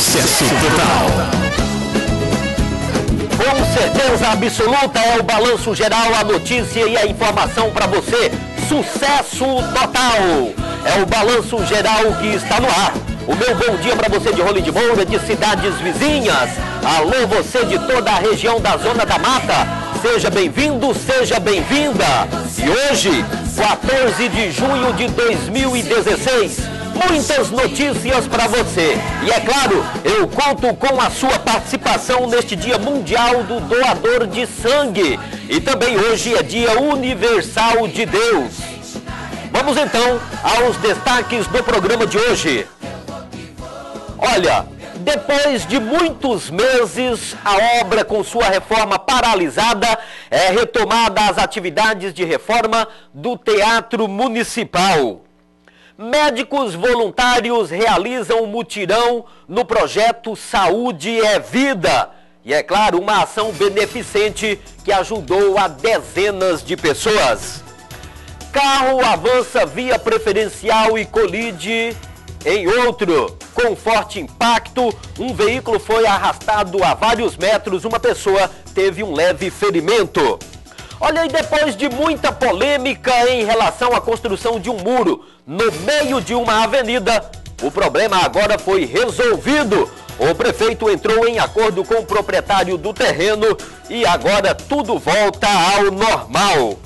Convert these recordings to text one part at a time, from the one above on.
Sucesso total. Com certeza absoluta é o balanço geral, a notícia e a informação para você. Sucesso total. É o balanço geral que está no ar. O meu bom dia para você de Rolim de Moura, de cidades vizinhas. Alô, você de toda a região da Zona da Mata. Seja bem-vindo, seja bem-vinda. E hoje, 14 de junho de 2016, muitas notícias para você. E é claro, eu conto com a sua participação neste Dia Mundial do Doador de Sangue. E também hoje é Dia Universal de Deus. Vamos então aos destaques do programa de hoje. Olha, depois de muitos meses, a obra com sua reforma paralisada é retomada as atividades de reforma do Teatro Municipal. Médicos voluntários realizam um mutirão no projeto Saúde é Vida. E é claro, uma ação beneficente que ajudou a dezenas de pessoas. Carro avança via preferencial e colide em outro. Com forte impacto, um veículo foi arrastado a vários metros, uma pessoa teve um leve ferimento. Olha, e depois de muita polêmica em relação à construção de um muro no meio de uma avenida, o problema agora foi resolvido. O prefeito entrou em acordo com o proprietário do terreno e agora tudo volta ao normal.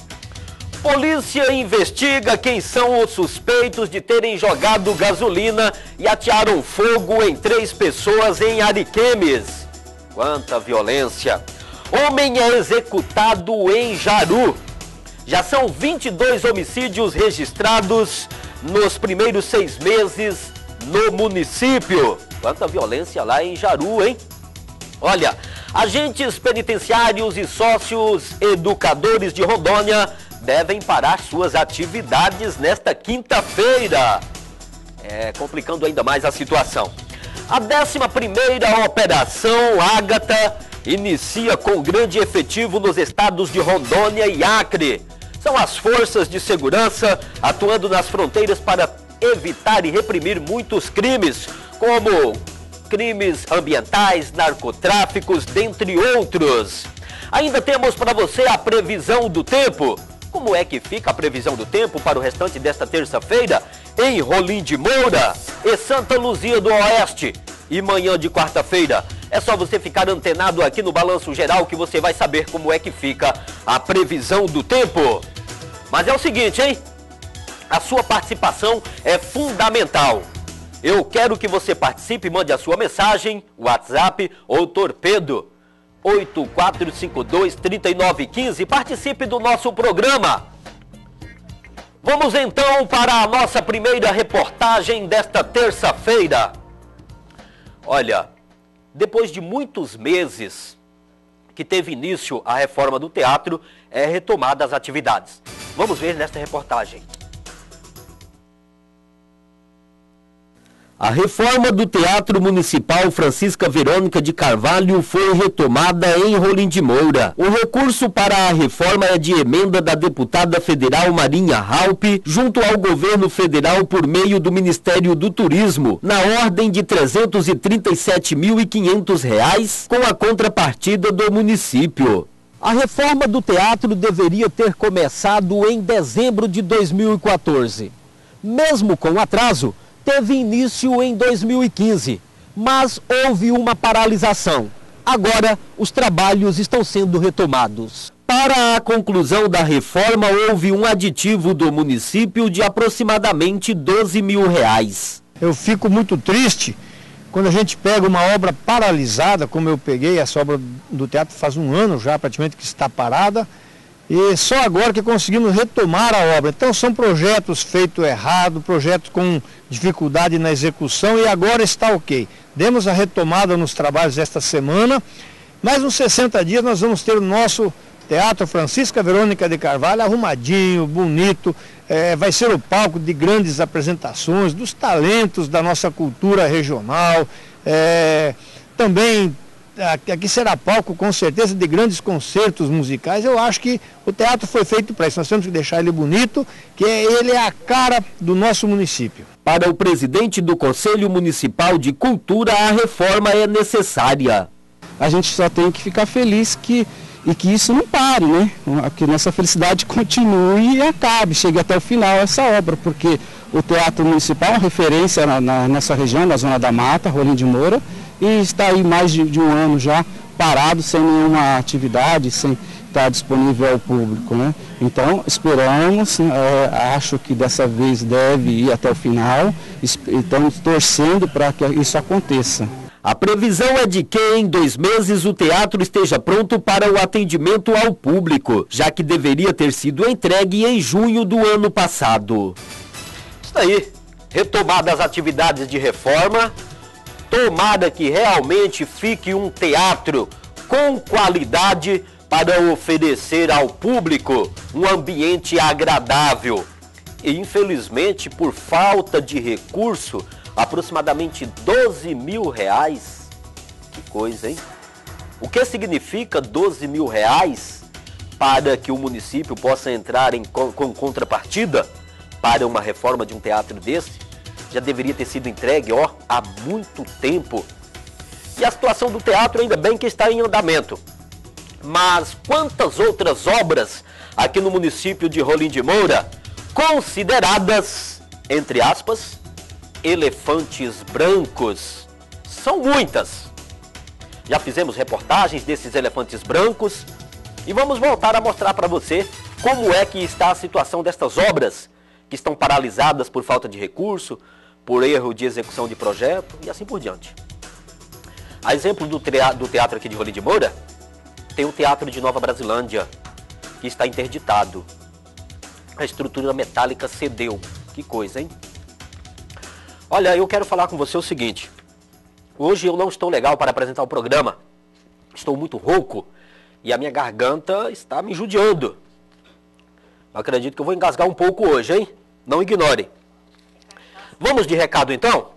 Polícia investiga quem são os suspeitos de terem jogado gasolina e atearam fogo em 3 pessoas em Ariquemes. Quanta violência! Homem é executado em Jaru. Já são 22 homicídios registrados nos primeiros 6 meses no município. Quanta violência lá em Jaru, hein? Olha, agentes penitenciários e sócios educadores de Rondônia devem parar suas atividades nesta quinta-feira, complicando ainda mais a situação. A 11ª Operação Ágata inicia com grande efetivo nos estados de Rondônia e Acre. São as forças de segurança atuando nas fronteiras para evitar e reprimir muitos crimes, como crimes ambientais, narcotráficos, dentre outros. Ainda temos para você a previsão do tempo. Como é que fica a previsão do tempo para o restante desta terça-feira em Rolim de Moura e Santa Luzia do Oeste e manhã de quarta-feira? É só você ficar antenado aqui no Balanço Geral que você vai saber como é que fica a previsão do tempo. Mas é o seguinte, hein? A sua participação é fundamental. Eu quero que você participe, mande a sua mensagem, WhatsApp ou torpedo 8452-3915. Participe do nosso programa. Vamos então para a nossa primeira reportagem desta terça-feira. Olha, depois de muitos meses que teve início a reforma do teatro, é retomada as atividades. Vamos ver nesta reportagem. A reforma do Teatro Municipal Francisca Verônica de Carvalho foi retomada em Rolim de Moura. O recurso para a reforma é de emenda da deputada federal Marinha Halpe, junto ao governo federal por meio do Ministério do Turismo, na ordem de R$ 337.500, com a contrapartida do município. A reforma do teatro deveria ter começado em dezembro de 2014. Mesmo com atraso, teve início em 2015, mas houve uma paralisação. Agora, os trabalhos estão sendo retomados. Para a conclusão da reforma, houve um aditivo do município de aproximadamente R$ 12 mil. Eu fico muito triste quando a gente pega uma obra paralisada, como eu peguei essa obra do teatro faz um ano já, praticamente, que está parada, e só agora que conseguimos retomar a obra. Então são projetos feitos errado, projetos com dificuldade na execução, e agora está ok. Demos a retomada nos trabalhos esta semana, mais uns 60 dias nós vamos ter o nosso Teatro Francisca Verônica de Carvalho arrumadinho, bonito, vai ser o palco de grandes apresentações, dos talentos da nossa cultura regional, também aqui será palco com certeza de grandes concertos musicais. Eu acho que o teatro foi feito para isso, nós temos que deixar ele bonito, que ele é a cara do nosso município. Para o presidente do Conselho Municipal de Cultura, a reforma é necessária. A gente só tem que ficar feliz que isso não pare, né? Que nossa felicidade continue e acabe, chegue até o final essa obra, porque o Teatro Municipal é uma referência nessa região, na Zona da Mata, Rolim de Moura, e está aí mais de um ano já parado, sem nenhuma atividade, sem estar disponível ao público, né? Então, esperamos, acho que dessa vez deve ir até o final, estamos torcendo para que isso aconteça. A previsão é de que em 2 meses o teatro esteja pronto para o atendimento ao público, já que deveria ter sido entregue em junho do ano passado. Isso aí, retomada as atividades de reforma, tomara que realmente fique um teatro com qualidade para oferecer ao público um ambiente agradável. E infelizmente, por falta de recurso, aproximadamente R$12 mil. Que coisa, hein? O que significa R$12 mil para que o município possa entrar com contrapartida para uma reforma de um teatro desse? Já deveria ter sido entregue, há muito tempo. E a situação do teatro ainda bem que está em andamento. Mas quantas outras obras aqui no município de Rolim de Moura, consideradas, entre aspas, elefantes brancos? São muitas. Já fizemos reportagens desses elefantes brancos e vamos voltar a mostrar para você como é que está a situação destas obras que estão paralisadas por falta de recurso, por erro de execução de projeto e assim por diante. A exemplo do teatro aqui de Rolim de Moura, tem o Teatro de Nova Brasilândia, que está interditado. A estrutura metálica cedeu. Que coisa, hein? Olha, eu quero falar com você o seguinte. Hoje eu não estou legal para apresentar o programa. Estou muito rouco e a minha garganta está me judiando. Acredito que eu vou engasgar um pouco hoje, hein? Não ignore. Vamos de recado então?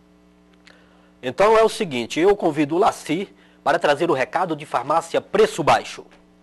Então é o seguinte, eu convido o Laci para trazer o recado de Farmácia Preço Baixo.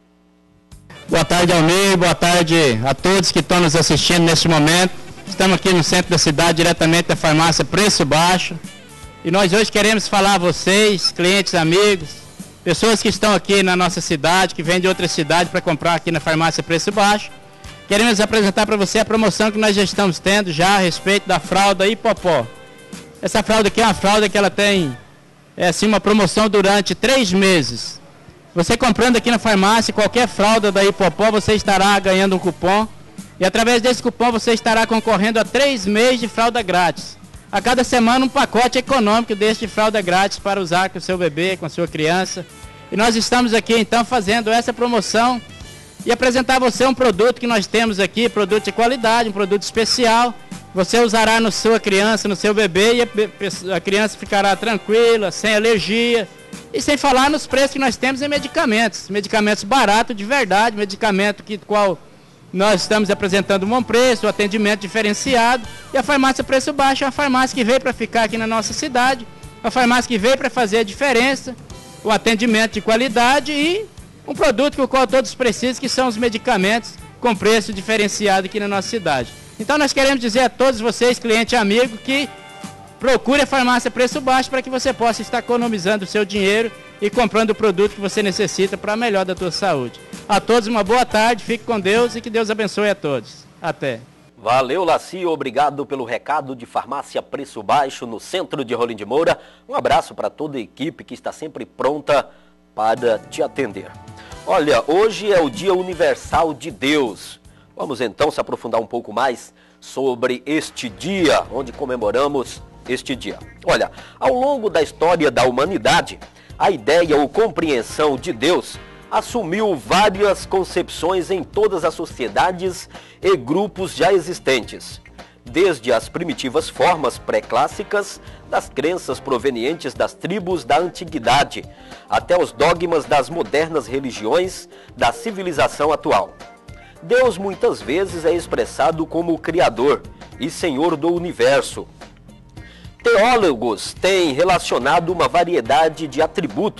Boa tarde, Almir, boa tarde a todos que estão nos assistindo neste momento. Estamos aqui no centro da cidade, diretamente da Farmácia Preço Baixo. E nós hoje queremos falar a vocês, clientes, amigos, pessoas que estão aqui na nossa cidade, que vêm de outra cidade para comprar aqui na Farmácia Preço Baixo. Queremos apresentar para você a promoção que nós já estamos tendo já a respeito da fralda Hipopó. Essa fralda aqui é uma fralda que ela tem uma promoção durante 3 meses. Você comprando aqui na farmácia qualquer fralda da Hipopó, você estará ganhando um cupom. E através desse cupom você estará concorrendo a 3 meses de fralda grátis. A cada semana um pacote econômico deste de fralda grátis para usar com o seu bebê, com a sua criança. E nós estamos aqui então fazendo essa promoção e apresentar a você um produto que nós temos aqui, produto de qualidade, um produto especial. Você usará na sua criança, no seu bebê, e a criança ficará tranquila, sem alergia. E sem falar nos preços que nós temos em medicamentos. Medicamentos baratos de verdade, medicamento qual nós estamos apresentando um bom preço, atendimento diferenciado. E a Farmácia Preço Baixo é uma farmácia que veio para ficar aqui na nossa cidade. Uma farmácia que veio para fazer a diferença, o atendimento de qualidade e um produto que o qual todos precisam, que são os medicamentos com preço diferenciado aqui na nossa cidade. Então nós queremos dizer a todos vocês, cliente e amigo, que procure a Farmácia Preço Baixo para que você possa estar economizando o seu dinheiro e comprando o produto que você necessita para a melhor da tua saúde. A todos uma boa tarde, fique com Deus e que Deus abençoe a todos. Até. Valeu, Laci, obrigado pelo recado de Farmácia Preço Baixo no centro de Rolim de Moura. Um abraço para toda a equipe que está sempre pronta para te atender. Olha, hoje é o Dia Universal de Deus. Vamos então se aprofundar um pouco mais sobre este dia, onde comemoramos este dia. Olha, ao longo da história da humanidade, a ideia ou compreensão de Deus assumiu várias concepções em todas as sociedades e grupos já existentes, desde as primitivas formas pré-clássicas das crenças provenientes das tribos da antiguidade, até os dogmas das modernas religiões da civilização atual. Deus muitas vezes é expressado como o Criador e Senhor do Universo. Teólogos têm relacionado uma variedade de atributos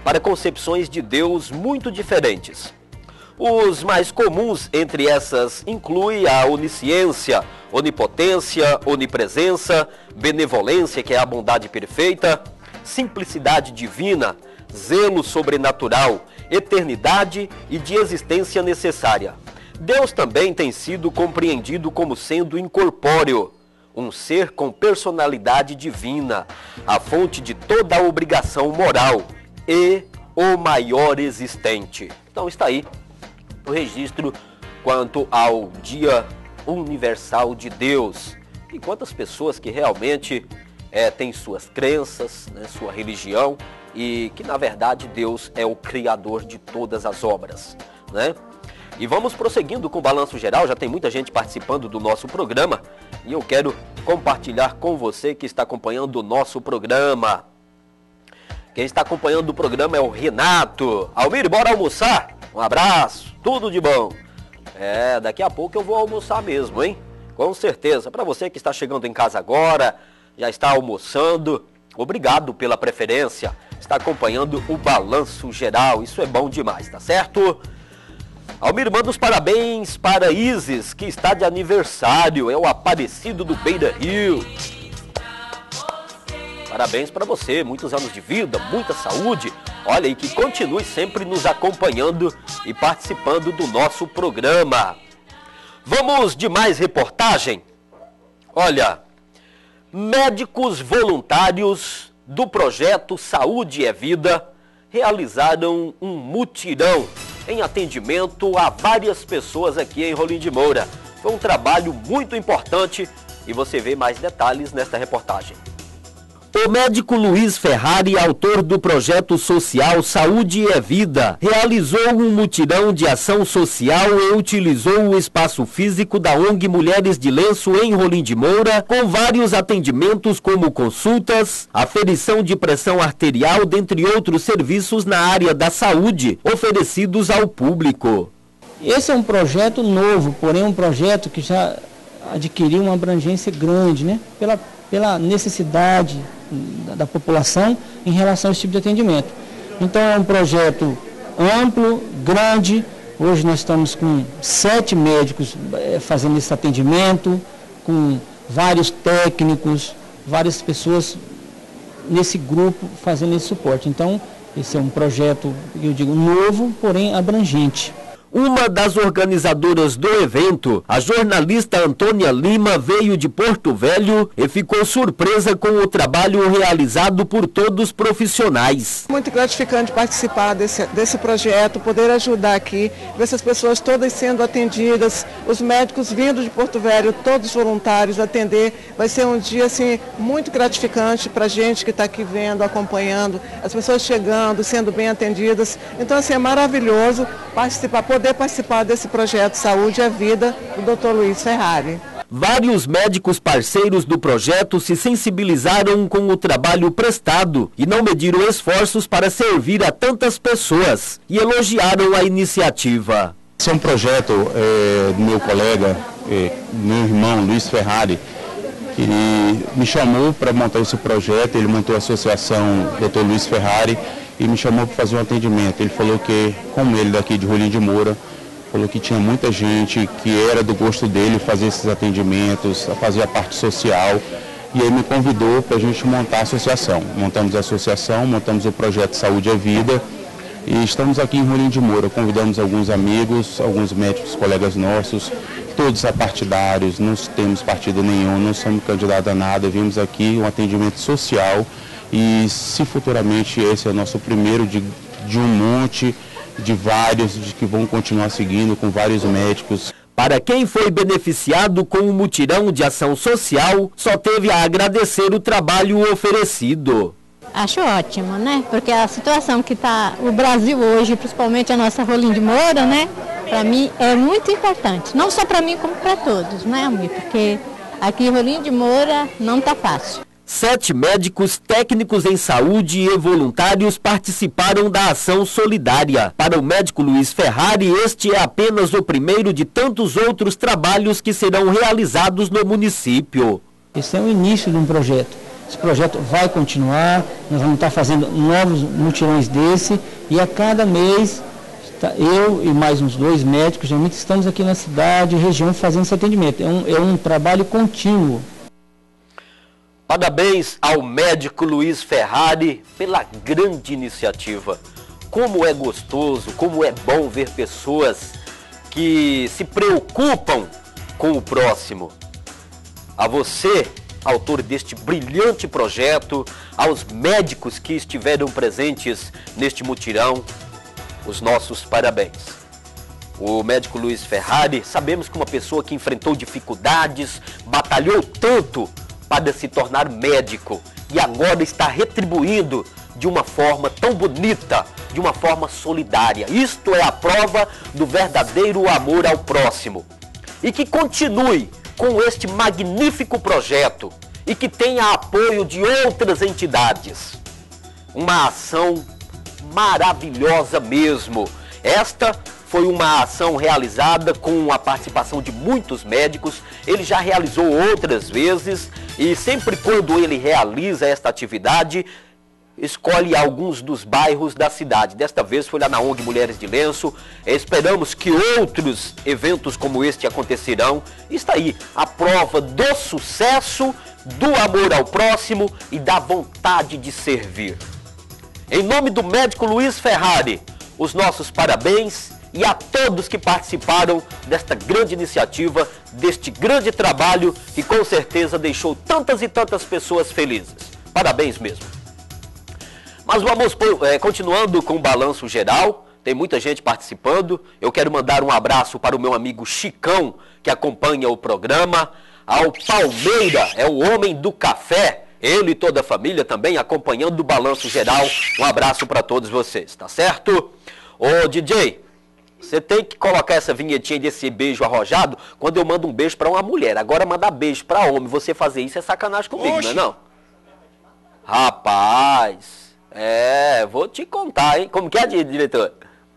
para concepções de Deus muito diferentes. Os mais comuns entre essas incluem a onisciência, onipotência, onipresença, benevolência, que é a bondade perfeita, simplicidade divina, zelo sobrenatural, eternidade e de existência necessária. Deus também tem sido compreendido como sendo incorpóreo, um ser com personalidade divina, a fonte de toda a obrigação moral e o maior existente. Então está aí o registro quanto ao Dia Universal de Deus. E quantas pessoas que realmente têm suas crenças, né, sua religião, e que na verdade Deus é o Criador de todas as obras, né? E vamos prosseguindo com o Balanço Geral, já tem muita gente participando do nosso programa e eu quero compartilhar com você que está acompanhando o nosso programa. Quem está acompanhando o programa é o Renato. Almir, bora almoçar? Um abraço, tudo de bom. Daqui a pouco eu vou almoçar mesmo, hein? Com certeza. Para você que está chegando em casa agora, já está almoçando, obrigado pela preferência. Está acompanhando o Balanço Geral, isso é bom demais, tá certo? Almir, manda os parabéns para Isis, que está de aniversário, é o Aparecido do Beira Rio. Parabéns para você, muitos anos de vida, muita saúde. Olha, e que continue sempre nos acompanhando e participando do nosso programa. Vamos de mais reportagem? Olha, médicos voluntários do projeto Saúde é Vida realizaram um mutirão em atendimento a várias pessoas aqui em Rolim de Moura. Foi um trabalho muito importante e você vê mais detalhes nesta reportagem. O médico Luiz Ferrari, autor do projeto social Saúde é Vida, realizou um mutirão de ação social e utilizou o espaço físico da ONG Mulheres de Lenço em Rolim de Moura, com vários atendimentos como consultas, aferição de pressão arterial, dentre outros serviços na área da saúde, oferecidos ao público. Esse é um projeto novo, porém um projeto que já adquiriu uma abrangência grande, né? Pela necessidade da população em relação a esse tipo de atendimento. Então é um projeto amplo, grande. Hoje nós estamos com 7 médicos fazendo esse atendimento, com vários técnicos, várias pessoas nesse grupo fazendo esse suporte. Então esse é um projeto, eu digo, novo, porém abrangente. Uma das organizadoras do evento, a jornalista Antônia Lima, veio de Porto Velho e ficou surpresa com o trabalho realizado por todos os profissionais. Muito gratificante participar desse projeto, poder ajudar aqui, ver essas pessoas todas sendo atendidas, os médicos vindo de Porto Velho, todos voluntários, atender. Vai ser um dia assim, muito gratificante para a gente que está aqui vendo, acompanhando, as pessoas chegando, sendo bem atendidas. Então assim, é maravilhoso poder participar desse projeto Saúde é Vida do Dr. Luiz Ferrari. Vários médicos parceiros do projeto se sensibilizaram com o trabalho prestado e não mediram esforços para servir a tantas pessoas e elogiaram a iniciativa. Esse é um projeto do meu colega, meu irmão Luiz Ferrari, que me chamou para montar esse projeto. Ele montou a associação Dr. Luiz Ferrari e me chamou para fazer um atendimento. Ele falou que, como ele daqui de Rolim de Moura, falou que tinha muita gente que era do gosto dele fazer esses atendimentos, fazer a parte social, e aí me convidou para a gente montar a associação. Montamos a associação, montamos o projeto Saúde é Vida e estamos aqui em Rolim de Moura. Convidamos alguns amigos, alguns médicos, colegas nossos, todos apartidários, não temos partido nenhum, não somos candidatos a nada, vimos aqui um atendimento social. E se futuramente esse é o nosso primeiro de um monte, de vários que vão continuar seguindo com vários médicos. Para quem foi beneficiado com o mutirão de ação social, só teve a agradecer o trabalho oferecido. Acho ótimo, né? Porque a situação que está o Brasil hoje, principalmente a nossa Rolim de Moura, né? Para mim é muito importante. Não só para mim, como para todos, né, amigo? Porque aqui em Rolim de Moura não está fácil. 7 médicos, técnicos em saúde e voluntários participaram da ação solidária. Para o médico Luiz Ferrari, este é apenas o primeiro de tantos outros trabalhos que serão realizados no município. Esse é o início de um projeto. Esse projeto vai continuar, nós vamos estar fazendo novos mutirões desse e a cada mês eu e mais uns 2 médicos, geralmente estamos aqui na cidade e região fazendo esse atendimento. É um trabalho contínuo. Parabéns ao médico Luiz Ferrari pela grande iniciativa. Como é gostoso, como é bom ver pessoas que se preocupam com o próximo. A você, autor deste brilhante projeto, aos médicos que estiveram presentes neste mutirão, os nossos parabéns. O médico Luiz Ferrari, sabemos que uma pessoa que enfrentou dificuldades, batalhou tanto para se tornar médico e agora está retribuindo de uma forma tão bonita, de uma forma solidária. Isto é a prova do verdadeiro amor ao próximo. E que continue com este magnífico projeto e que tenha apoio de outras entidades. Uma ação maravilhosa mesmo. Esta foi uma ação realizada com a participação de muitos médicos. Ele já realizou outras vezes e sempre quando ele realiza esta atividade, escolhe alguns dos bairros da cidade. Desta vez foi lá na ONG Mulheres de Lenço. Esperamos que outros eventos como este acontecerão. Está aí a prova do sucesso, do amor ao próximo e da vontade de servir. Em nome do médico Luiz Ferrari, os nossos parabéns e a todos que participaram desta grande iniciativa, deste grande trabalho que com certeza deixou tantas e tantas pessoas felizes. Parabéns mesmo. Mas vamos continuando com o balanço geral, tem muita gente participando. Eu quero mandar um abraço para o meu amigo Chicão, que acompanha o programa, ao Palmeira, é o homem do café, ele e toda a família também acompanhando o balanço geral. Um abraço para todos vocês, tá certo? Ô DJ, você tem que colocar essa vinhetinha desse beijo arrojado quando eu mando um beijo para uma mulher. Agora mandar beijo para homem, você fazer isso é sacanagem comigo, não é não? Rapaz, vou te contar, hein? Como que é, diretor?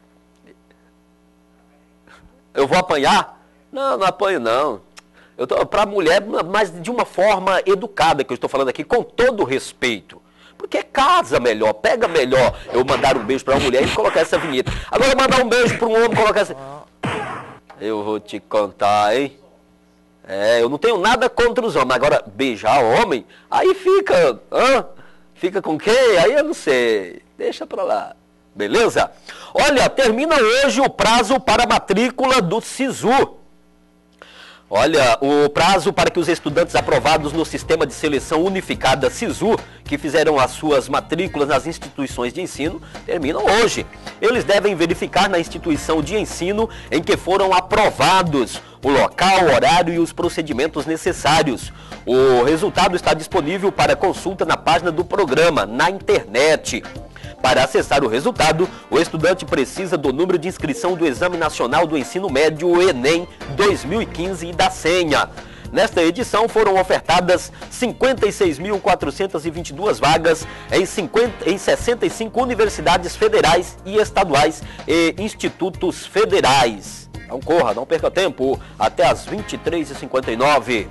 Eu vou apanhar? Não, não apanho não. Eu tô para mulher, mas de uma forma educada, que eu estou falando aqui, com todo respeito. Porque casa melhor, pega melhor eu mandar um beijo para uma mulher e colocar essa vinheta. Agora mandar um beijo para um homem e colocar essa... Eu vou te contar, hein? Eu não tenho nada contra os homens. Agora, beijar homem, aí fica... Fica com quem? Aí eu não sei. Deixa pra lá. Beleza? Olha, termina hoje o prazo para a matrícula do SISU. Olha, o prazo para que os estudantes aprovados no Sistema de Seleção Unificada SISU, que fizeram as suas matrículas nas instituições de ensino, terminam hoje. Eles devem verificar na instituição de ensino em que foram aprovados o local, o horário e os procedimentos necessários. O resultado está disponível para consulta na página do programa, na internet. Para acessar o resultado, o estudante precisa do número de inscrição do Exame Nacional do Ensino Médio, o Enem 2015 e da senha. Nesta edição foram ofertadas 56.422 vagas em 65 universidades federais e estaduais e institutos federais. Não corra, não perca tempo, até às 23h59.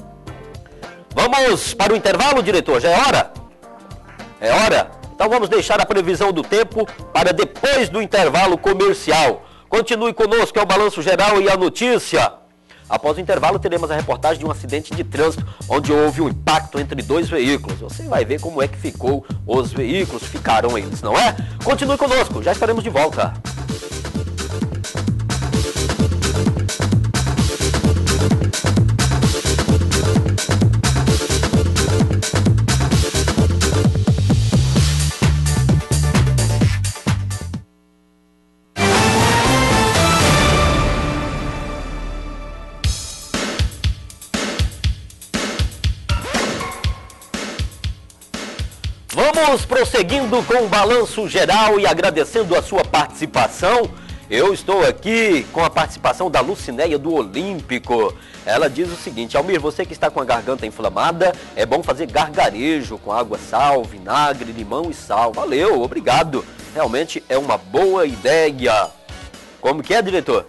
Vamos para o intervalo, diretor? Já é hora? É hora? Então vamos deixar a previsão do tempo para depois do intervalo comercial. Continue conosco, é o Balanço Geral e a notícia. Após o intervalo teremos a reportagem de um acidente de trânsito, onde houve um impacto entre 2 veículos. Você vai ver como é que ficou os veículos, ficaram eles, não é? Continue conosco, já estaremos de volta. Vamos prosseguindo com o balanço geral e agradecendo a sua participação. Eu estou aqui com a participação da Lucinéia do Olímpico. Ela diz o seguinte: Almir, você que está com a garganta inflamada, é bom fazer gargarejo com água, sal, vinagre, limão e sal. Valeu, obrigado. Realmente é uma boa ideia. Como que é, diretor?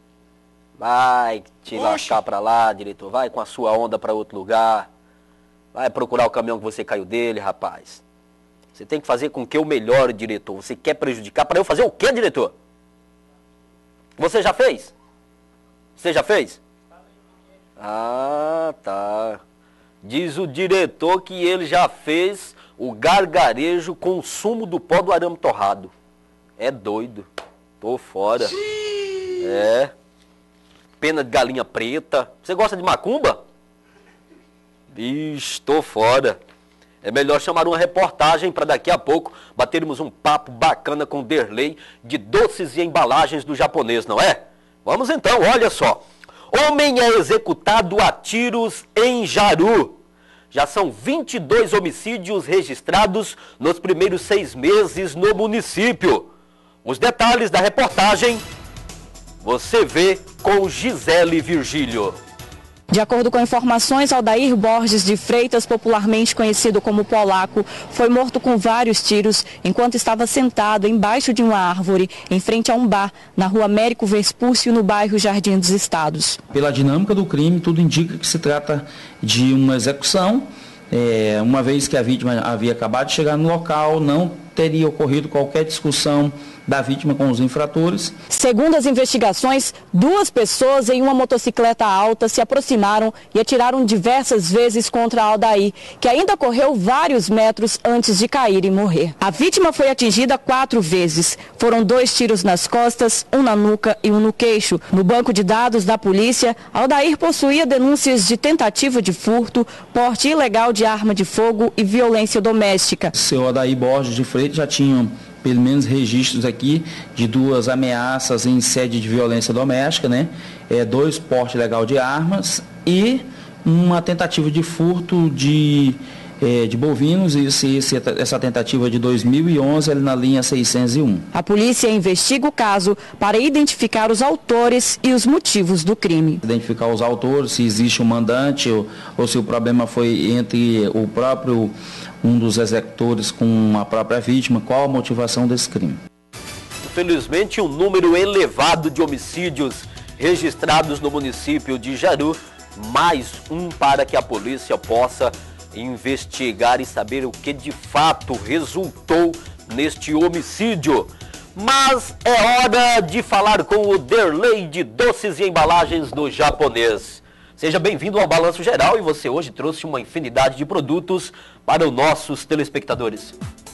Vai te lascar pra lá, diretor. Vai com a sua onda pra outro lugar. Vai procurar o caminhão que você caiu dele, rapaz. Você tem que fazer com que eu melhore, diretor. Você quer prejudicar para eu fazer o quê, diretor? Você já fez? Você já fez? Ah, tá. Diz o diretor que ele já fez o gargarejo com o sumo do pó do arame torrado. É doido. Tô fora. É. Pena de galinha preta. Você gosta de macumba? Bicho, tô fora. É melhor chamar uma reportagem para daqui a pouco batermos um papo bacana com o Derlei de doces e embalagens do japonês, não é? Vamos então, olha só. Homem é executado a tiros em Jaru. Já são 22 homicídios registrados nos primeiros 6 meses no município. Os detalhes da reportagem você vê com Gisele Virgílio. De acordo com informações, Aldair Borges de Freitas, popularmente conhecido como Polaco, foi morto com vários tiros enquanto estava sentado embaixo de uma árvore em frente a um bar na rua Américo Vespúcio, no bairro Jardim dos Estados. Pela dinâmica do crime, tudo indica que se trata de uma execução. Uma vez que a vítima havia acabado de chegar no local, não teria ocorrido qualquer discussão da vítima com os infratores. Segundo as investigações, 2 pessoas em uma motocicleta alta se aproximaram e atiraram diversas vezes contra Aldair, que ainda correu vários metros antes de cair e morrer. A vítima foi atingida 4 vezes. Foram 2 tiros nas costas, um na nuca e um no queixo. No banco de dados da polícia, Aldair possuía denúncias de tentativa de furto, porte ilegal de arma de fogo e violência doméstica. Seu Aldair Borges de Freitas já tinha pelo menos registros aqui de 2 ameaças em sede de violência doméstica, né? 2 porte ilegal de armas e uma tentativa de furto de bovinos, essa tentativa de 2011, na linha 601. A polícia investiga o caso para identificar os autores e os motivos do crime. Identificar os autores, se existe um mandante ou se o problema foi entre o próprio um dos executores com a própria vítima, qual a motivação desse crime. Infelizmente, um número elevado de homicídios registrados no município de Jaru, mais um para que a polícia possa investigar e saber o que de fato resultou neste homicídio. Mas é hora de falar com o Derlei de Doces e Embalagens do Japonês. Seja bem-vindo ao Balanço Geral e você hoje trouxe uma infinidade de produtos para os nossos telespectadores.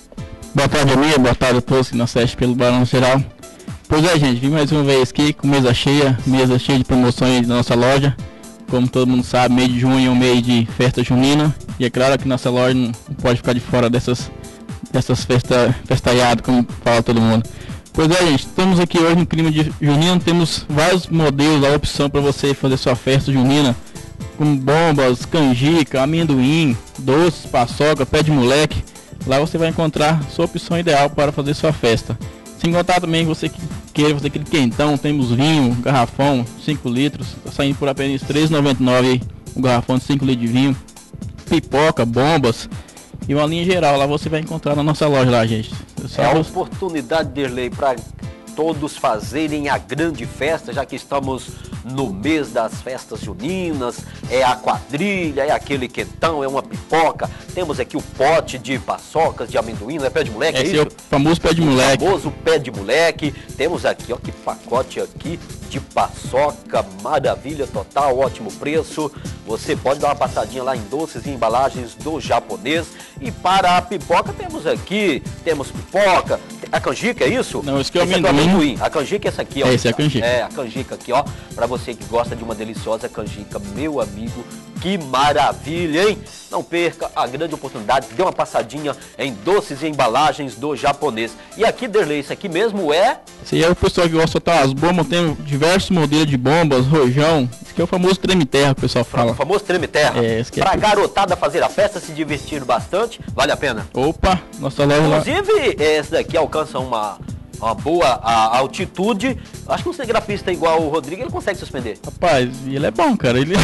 Boa tarde, amiga. Boa tarde a todos que nos assistem pelo Balanço Geral. Pois é, gente, vim mais uma vez aqui com mesa cheia de promoções da nossa loja. Como todo mundo sabe, mês de junho é um mês de festa junina. E é claro que nossa loja não pode ficar de fora dessas festaiadas, como fala todo mundo. Pois é, gente, estamos aqui hoje no clima de junino, temos vários modelos, a opção para você fazer sua festa junina, com bombas, canjica, amendoim, doces, paçoca, pé de moleque. Lá você vai encontrar sua opção ideal para fazer sua festa. Sem contar também, você que queira fazer aquele quentão, temos vinho, garrafão, 5 litros, tá saindo por apenas R$ 3,99 o garrafão de 5 litros de vinho, pipoca, bombas e uma linha geral. Lá você vai encontrar na nossa loja lá, gente. É a oportunidade, Derlei, para todos fazerem a grande festa, já que estamos no mês das festas juninas. É a quadrilha, é aquele quentão, é uma pipoca. Temos aqui o pote de paçocas, de amendoim, não é pé de moleque? Esse é o famoso pé de moleque. O famoso pé de moleque. Temos aqui, ó, que pacote aqui de paçoca, maravilha total, ótimo preço. Você pode dar uma passadinha lá em Doces e Embalagens do Japonês. E para a pipoca temos pipoca, a canjica, é isso? Não, esse aqui é o amendoim. A canjica é essa aqui, ó. Esse é a canjica. É, a canjica aqui, ó. Para você que gosta de uma deliciosa canjica, meu amigo, que maravilha, hein? Não perca a grande oportunidade, dê uma passadinha em Doces e Embalagens do Japonês. E aqui, Derlei, isso aqui mesmo é... Esse aí é o pessoal que gosta de soltar as bombas, tem diversos modelos de bombas, rojão. Esse aqui é o famoso treme-terra, que o pessoal fala. O famoso treme-terra. É, esse aqui pra garotada fazer a festa, se divertir bastante, vale a pena. Opa, nossa loja lá. Inclusive, esse daqui alcança uma boa altitude. Acho que um cinegrafista igual o Rodrigo, ele consegue suspender. Rapaz, ele é bom, cara. Ele...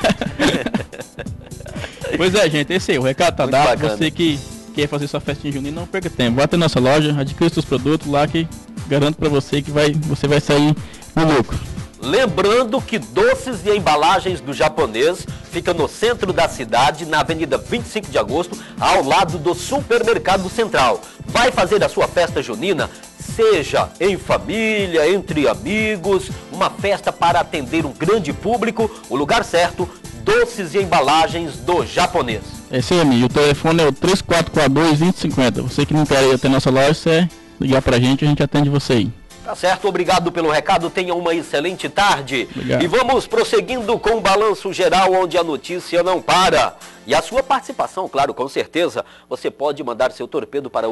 Pois é, gente, esse aí, o recado tá dado. Você que quer fazer sua festinha junina, não perca tempo. Vá até nossa loja, adquira seus produtos lá que garanto pra você que você vai sair no lucro. Lembrando que Doces e Embalagens do Japonês fica no centro da cidade, na Avenida 25 de Agosto, ao lado do Supermercado Central. Vai fazer a sua festa junina, seja em família, entre amigos, uma festa para atender um grande público, o lugar certo, Doces e Embalagens do Japonês. É isso aí, amigo. O telefone é o 3442-2050. Você que não quer ir até nossa loja, você ligar pra gente, a gente atende você aí. Tá certo, obrigado pelo recado, tenha uma excelente tarde. Obrigado. E vamos prosseguindo com o balanço geral, onde a notícia não para. E a sua participação, claro, com certeza, você pode mandar seu torpedo para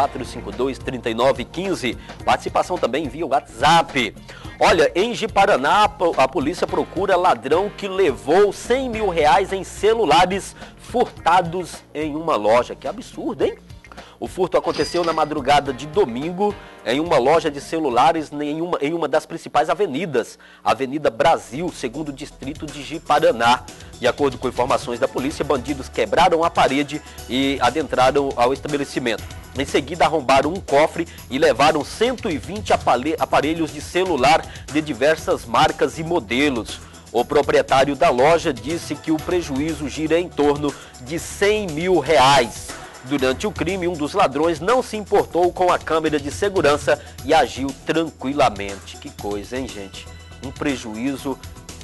8452-3915. Participação também via WhatsApp. Olha, em Ji-Paraná, a polícia procura ladrão que levou R$100 mil em celulares furtados em uma loja. Que absurdo, hein? O furto aconteceu na madrugada de domingo em uma loja de celulares em uma das principais avenidas, Avenida Brasil, segundo o distrito de Ji-Paraná. De acordo com informações da polícia, bandidos quebraram a parede e adentraram ao estabelecimento. Em seguida, arrombaram um cofre e levaram 120 aparelhos de celular de diversas marcas e modelos. O proprietário da loja disse que o prejuízo gira em torno de R$100 mil. Durante o crime, um dos ladrões não se importou com a câmera de segurança e agiu tranquilamente. Que coisa, hein, gente? Um prejuízo,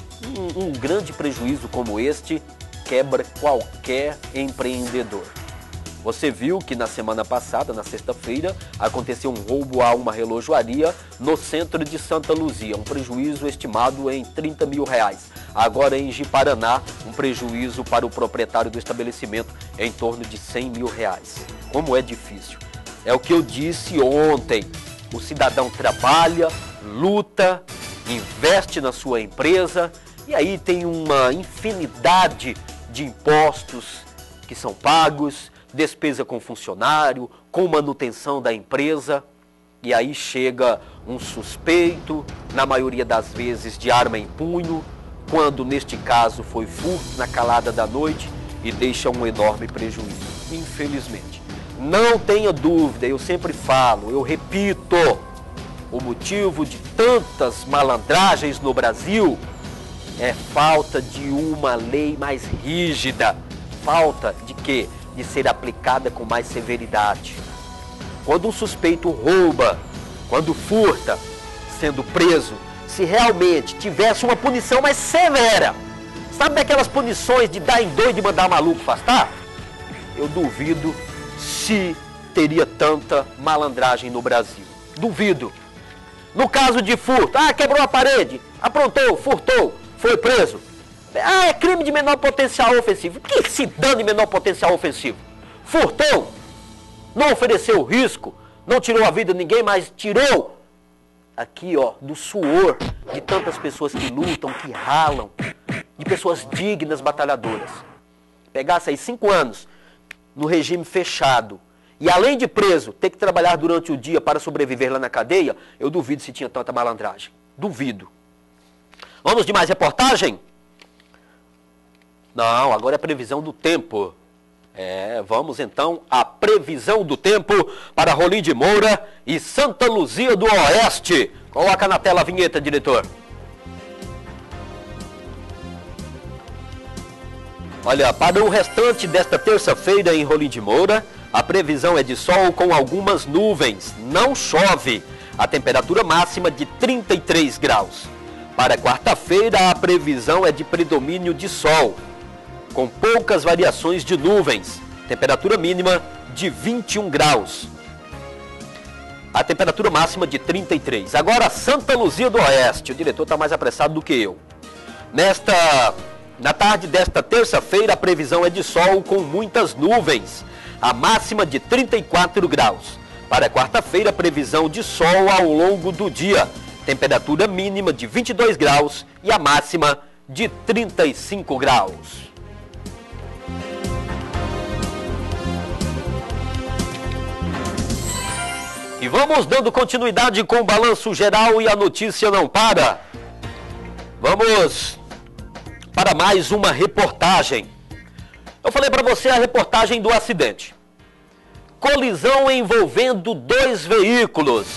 um grande prejuízo como este, quebra qualquer empreendedor. Você viu que na semana passada, na sexta-feira, aconteceu um roubo a uma relojoaria no centro de Santa Luzia. Um prejuízo estimado em R$30 mil. Agora em Ji-Paraná, um prejuízo para o proprietário do estabelecimento em torno de R$100 mil. Como é difícil. É o que eu disse ontem. O cidadão trabalha, luta, investe na sua empresa e aí tem uma infinidade de impostos que são pagos, despesa com funcionário, com manutenção da empresa, e aí chega um suspeito, na maioria das vezes de arma em punho, quando neste caso foi furto na calada da noite e deixa um enorme prejuízo, infelizmente. Não tenha dúvida, eu sempre falo, eu repito, o motivo de tantas malandragens no Brasil é falta de uma lei mais rígida. Falta de quê? De ser aplicada com mais severidade. Quando um suspeito rouba, quando furta, sendo preso, se realmente tivesse uma punição mais severa, sabe daquelas punições de dar em doido e mandar maluco afastar? Eu duvido se teria tanta malandragem no Brasil. Duvido. No caso de furto, quebrou a parede, aprontou, furtou, foi preso. É crime de menor potencial ofensivo. Que se dane menor potencial ofensivo? Furtou, não ofereceu risco, não tirou a vida de ninguém, mas tirou aqui, ó, do suor de tantas pessoas que lutam, que ralam, de pessoas dignas, batalhadoras. Pegasse aí 5 anos no regime fechado e além de preso, ter que trabalhar durante o dia para sobreviver lá na cadeia, eu duvido se tinha tanta malandragem. Duvido. Vamos de mais reportagem? Não, agora é previsão do tempo. Vamos então à previsão do tempo para Rolim de Moura e Santa Luzia do Oeste. Coloca na tela a vinheta, diretor. Olha, para o restante desta terça-feira em Rolim de Moura, a previsão é de sol com algumas nuvens. Não chove. A temperatura máxima de 33 graus. Para quarta-feira, a previsão é de predomínio de sol, com poucas variações de nuvens, temperatura mínima de 21 graus, a temperatura máxima de 33. Agora Santa Luzia do Oeste, o diretor está mais apressado do que eu. Na tarde desta terça-feira, a previsão é de sol com muitas nuvens, a máxima de 34 graus. Para quarta-feira, previsão de sol ao longo do dia, temperatura mínima de 22 graus e a máxima de 35 graus. E vamos dando continuidade com o balanço geral e a notícia não para. Vamos para mais uma reportagem. Eu falei para você a reportagem do acidente. Colisão envolvendo 2 veículos.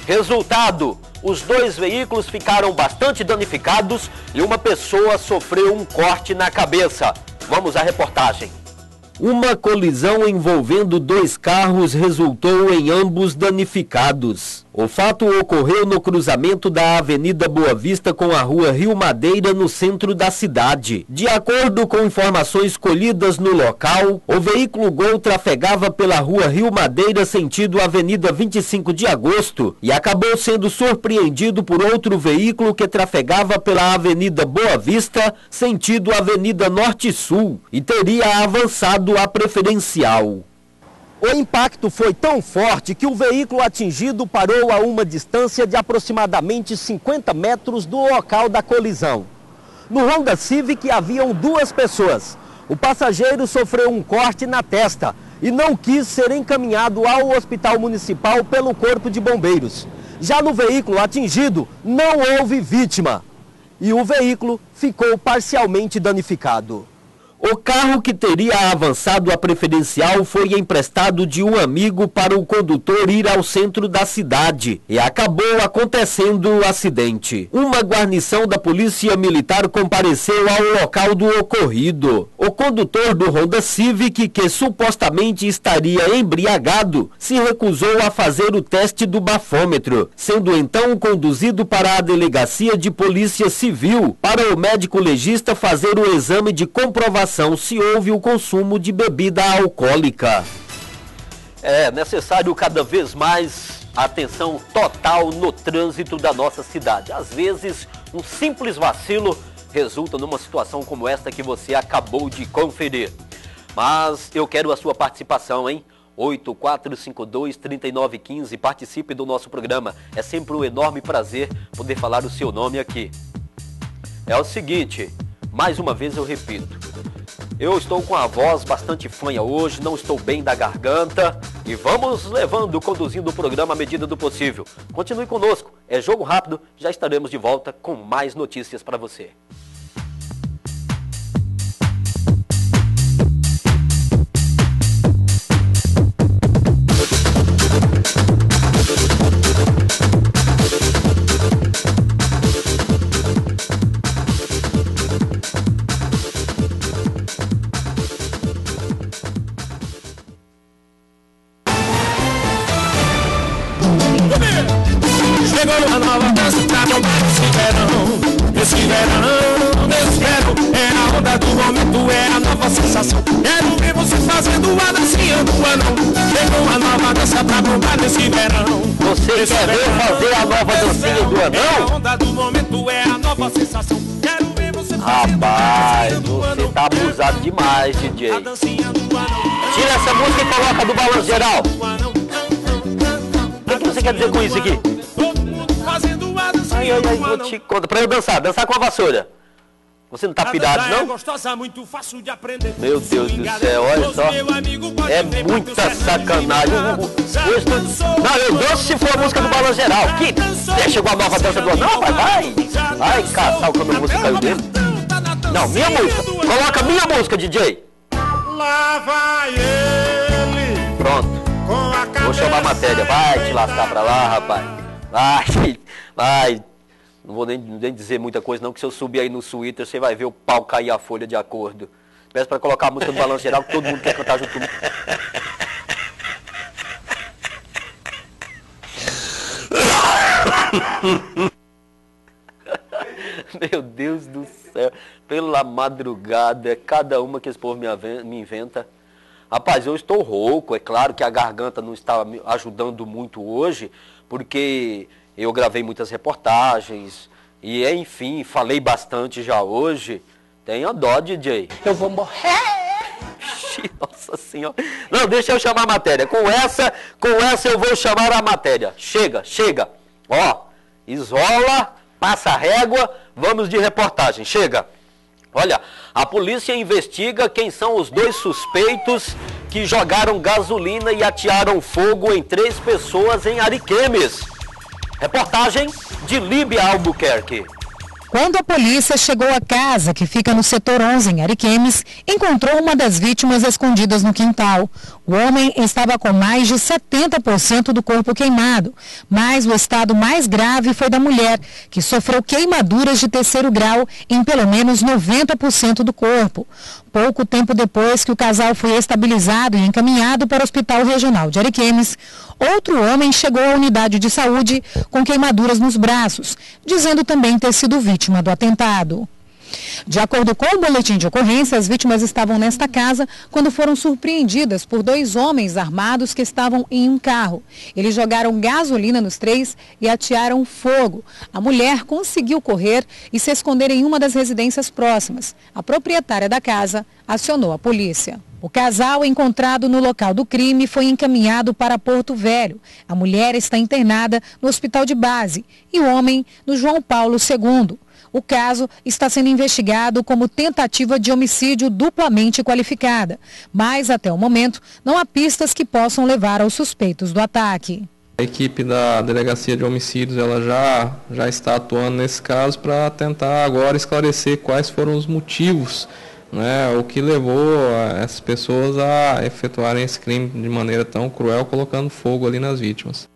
Resultado, os 2 veículos ficaram bastante danificados e uma pessoa sofreu um corte na cabeça. Vamos à reportagem. Uma colisão envolvendo 2 carros resultou em ambos danificados. O fato ocorreu no cruzamento da Avenida Boa Vista com a Rua Rio Madeira, no centro da cidade. De acordo com informações colhidas no local, o veículo Gol trafegava pela Rua Rio Madeira sentido Avenida 25 de Agosto e acabou sendo surpreendido por outro veículo que trafegava pela Avenida Boa Vista sentido Avenida Norte-Sul e teria avançado a preferencial. O impacto foi tão forte que o veículo atingido parou a uma distância de aproximadamente 50 metros do local da colisão. No Honda Civic haviam 2 pessoas. O passageiro sofreu um corte na testa e não quis ser encaminhado ao hospital municipal pelo Corpo de Bombeiros. Já no veículo atingido, não houve vítima e o veículo ficou parcialmente danificado. O carro que teria avançado a preferencial foi emprestado de um amigo para o condutor ir ao centro da cidade e acabou acontecendo o acidente. Uma guarnição da Polícia Militar compareceu ao local do ocorrido. O condutor do Honda Civic, que supostamente estaria embriagado, se recusou a fazer o teste do bafômetro, sendo então conduzido para a Delegacia de Polícia Civil para o médico legista fazer o exame de comprovação se houve o consumo de bebida alcoólica. É necessário cada vez mais atenção total no trânsito da nossa cidade. Às vezes, um simples vacilo resulta numa situação como esta que você acabou de conferir. Mas eu quero a sua participação, hein? 8452-3915, participe do nosso programa. É sempre um enorme prazer poder falar o seu nome aqui. É o seguinte, mais uma vez eu repito, eu estou com a voz bastante fanha hoje, não estou bem da garganta e vamos conduzindo o programa à medida do possível. Continue conosco, é jogo rápido, já estaremos de volta com mais notícias para você. Chegou a nova dança pra bombar esse verão, eu espero, é a onda do momento, é a nova sensação. Quero ver você fazendo a dancinha do anão. Chegou a nova dança pra bombar nesse verão. Você quer ver fazer a nova dancinha do anão? É a onda do momento, é a nova sensação. Quero ver você rapaz, você tá abusado demais, DJ. Tira essa música e coloca do balanço geral. O que você quer dizer com isso aqui? Ai, vou te contar. Pra eu dançar com a vassoura. Você não tá pirado, não? Meu Deus do céu, olha só. É muita sacanagem. Não, eu danço se for a música do balanço geral. Que chegou a nova dança do anão, vai caçar o câmbio musical dele. Não, minha música. Coloca minha música, DJ. Lá vai ele. Pronto. Vou chamar a matéria. Vai te lascar pra lá, rapaz. Vai. Não vou nem dizer muita coisa não, que se eu subir aí no Twitter, você vai ver o pau cair a folha de acordo. Peço pra colocar a música do balanço geral, que todo mundo quer cantar junto comigo. Meu Deus do céu, pela madrugada, é cada uma que esse povo me inventa. Rapaz, eu estou rouco, é claro que a garganta não está me ajudando muito hoje, porque eu gravei muitas reportagens e, enfim, falei bastante já hoje. Tenha dó, DJ. Eu vou morrer. Nossa senhora. Não, deixa eu chamar a matéria. Com essa eu vou chamar a matéria. Chega. Ó, isola, passa a régua, vamos de reportagem. Chega. Olha, a polícia investiga quem são os 2 suspeitos que jogaram gasolina e atearam fogo em 3 pessoas em Ariquemes. Reportagem de Líbia Albuquerque. Quando a polícia chegou à casa, que fica no setor 11, em Ariquemes, encontrou uma das vítimas escondidas no quintal. O homem estava com mais de 70% do corpo queimado, mas o estado mais grave foi da mulher, que sofreu queimaduras de terceiro grau em pelo menos 90% do corpo. Pouco tempo depois que o casal foi estabilizado e encaminhado para o Hospital Regional de Ariquemes, outro homem chegou à unidade de saúde com queimaduras nos braços, dizendo também ter sido vítima do atentado. De acordo com o boletim de ocorrência, as vítimas estavam nesta casa quando foram surpreendidas por 2 homens armados que estavam em um carro. Eles jogaram gasolina nos 3 e atearam fogo. A mulher conseguiu correr e se esconder em uma das residências próximas. A proprietária da casa acionou a polícia. O casal, encontrado no local do crime, foi encaminhado para Porto Velho. A mulher está internada no hospital de base e o homem no João Paulo II. O caso está sendo investigado como tentativa de homicídio duplamente qualificada, mas até o momento não há pistas que possam levar aos suspeitos do ataque. A equipe da Delegacia de Homicídios ela já está atuando nesse caso para tentar agora esclarecer quais foram os motivos, né, o que levou essas pessoas a efetuarem esse crime de maneira tão cruel, colocando fogo ali nas vítimas.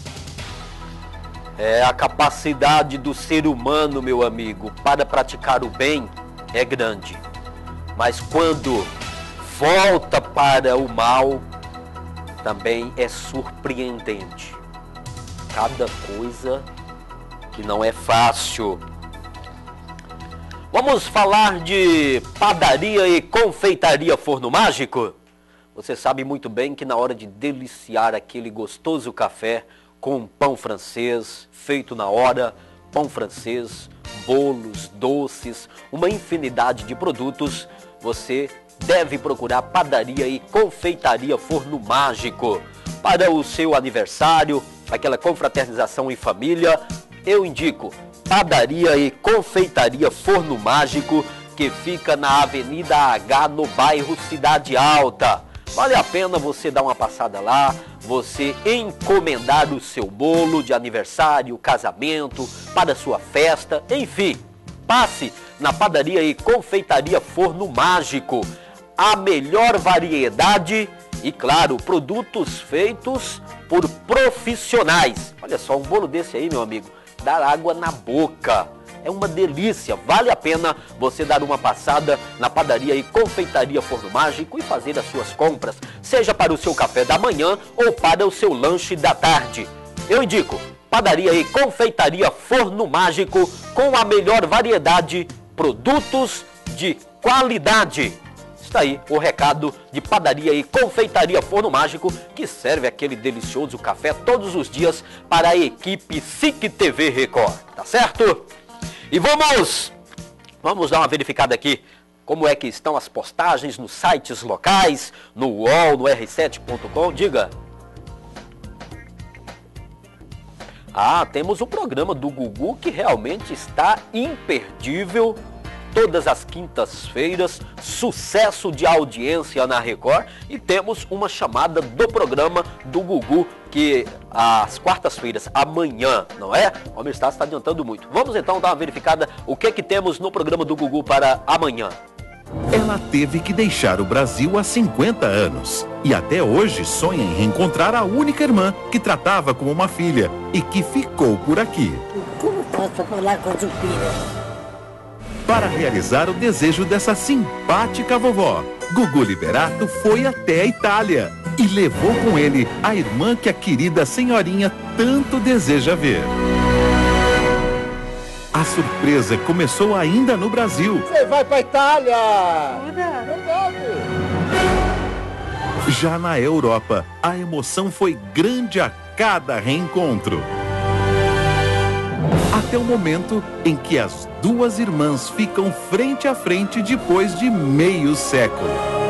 A capacidade do ser humano, meu amigo, para praticar o bem é grande. Mas quando volta para o mal, também é surpreendente. Cada coisa que não é fácil. Vamos falar de padaria e confeitaria Forno Mágico? Você sabe muito bem que na hora de deliciar aquele gostoso café com pão francês, feito na hora, pão francês, bolos, doces, uma infinidade de produtos, você deve procurar padaria e confeitaria Forno Mágico. Para o seu aniversário, aquela confraternização em família, eu indico padaria e confeitaria Forno Mágico, que fica na Avenida H, no bairro Cidade Alta. Vale a pena você dar uma passada lá, você encomendar o seu bolo de aniversário, casamento, para sua festa, enfim. Passe na padaria e confeitaria Forno Mágico. A melhor variedade e, claro, produtos feitos por profissionais. Olha só, um bolo desse aí, meu amigo, dá água na boca. É uma delícia, vale a pena você dar uma passada na padaria e confeitaria Forno Mágico e fazer as suas compras, seja para o seu café da manhã ou para o seu lanche da tarde. Eu indico padaria e confeitaria Forno Mágico com a melhor variedade, produtos de qualidade. Está aí o recado de padaria e confeitaria Forno Mágico, que serve aquele delicioso café todos os dias para a equipe SIC TV Record, tá certo? E vamos dar uma verificada aqui como é que estão as postagens nos sites locais, no UOL, no r7.com, diga. Temos o programa do Gugu que realmente está imperdível. Todas as quintas-feiras, sucesso de audiência na Record, e temos uma chamada do programa do Gugu, que às quartas-feiras, amanhã, não é? O homem está adiantando muito. Vamos então dar uma verificada o que temos no programa do Gugu para amanhã. Ela teve que deixar o Brasil há 50 anos e até hoje sonha em reencontrar a única irmã que tratava como uma filha e que ficou por aqui. Como posso falar com a Zupira? Para realizar o desejo dessa simpática vovó, Gugu Liberato foi até a Itália e levou com ele a irmã que a querida senhorinha tanto deseja ver. A surpresa começou ainda no Brasil. Você vai para a Itália! Já na Europa, a emoção foi grande a cada reencontro. Até o momento em que as duas irmãs ficam frente a frente depois de meio século.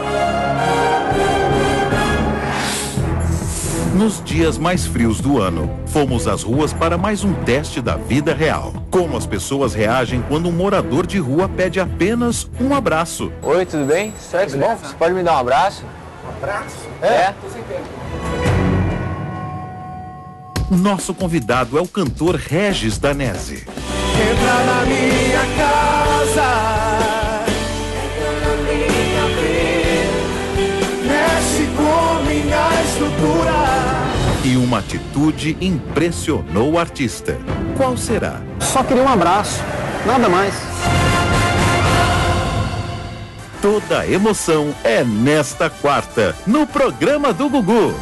Nos dias mais frios do ano, fomos às ruas para mais um teste da vida real. Como as pessoas reagem quando um morador de rua pede apenas um abraço. Oi, tudo bem? Tudo bom? Você pode me dar um abraço? Um abraço? É? Nosso convidado é o cantor Regis Danese. Entra na minha casa. Mexe com minha estrutura. E uma atitude impressionou o artista. Qual será? Só queria um abraço, nada mais. Toda a emoção é nesta quarta, no programa do Gugu.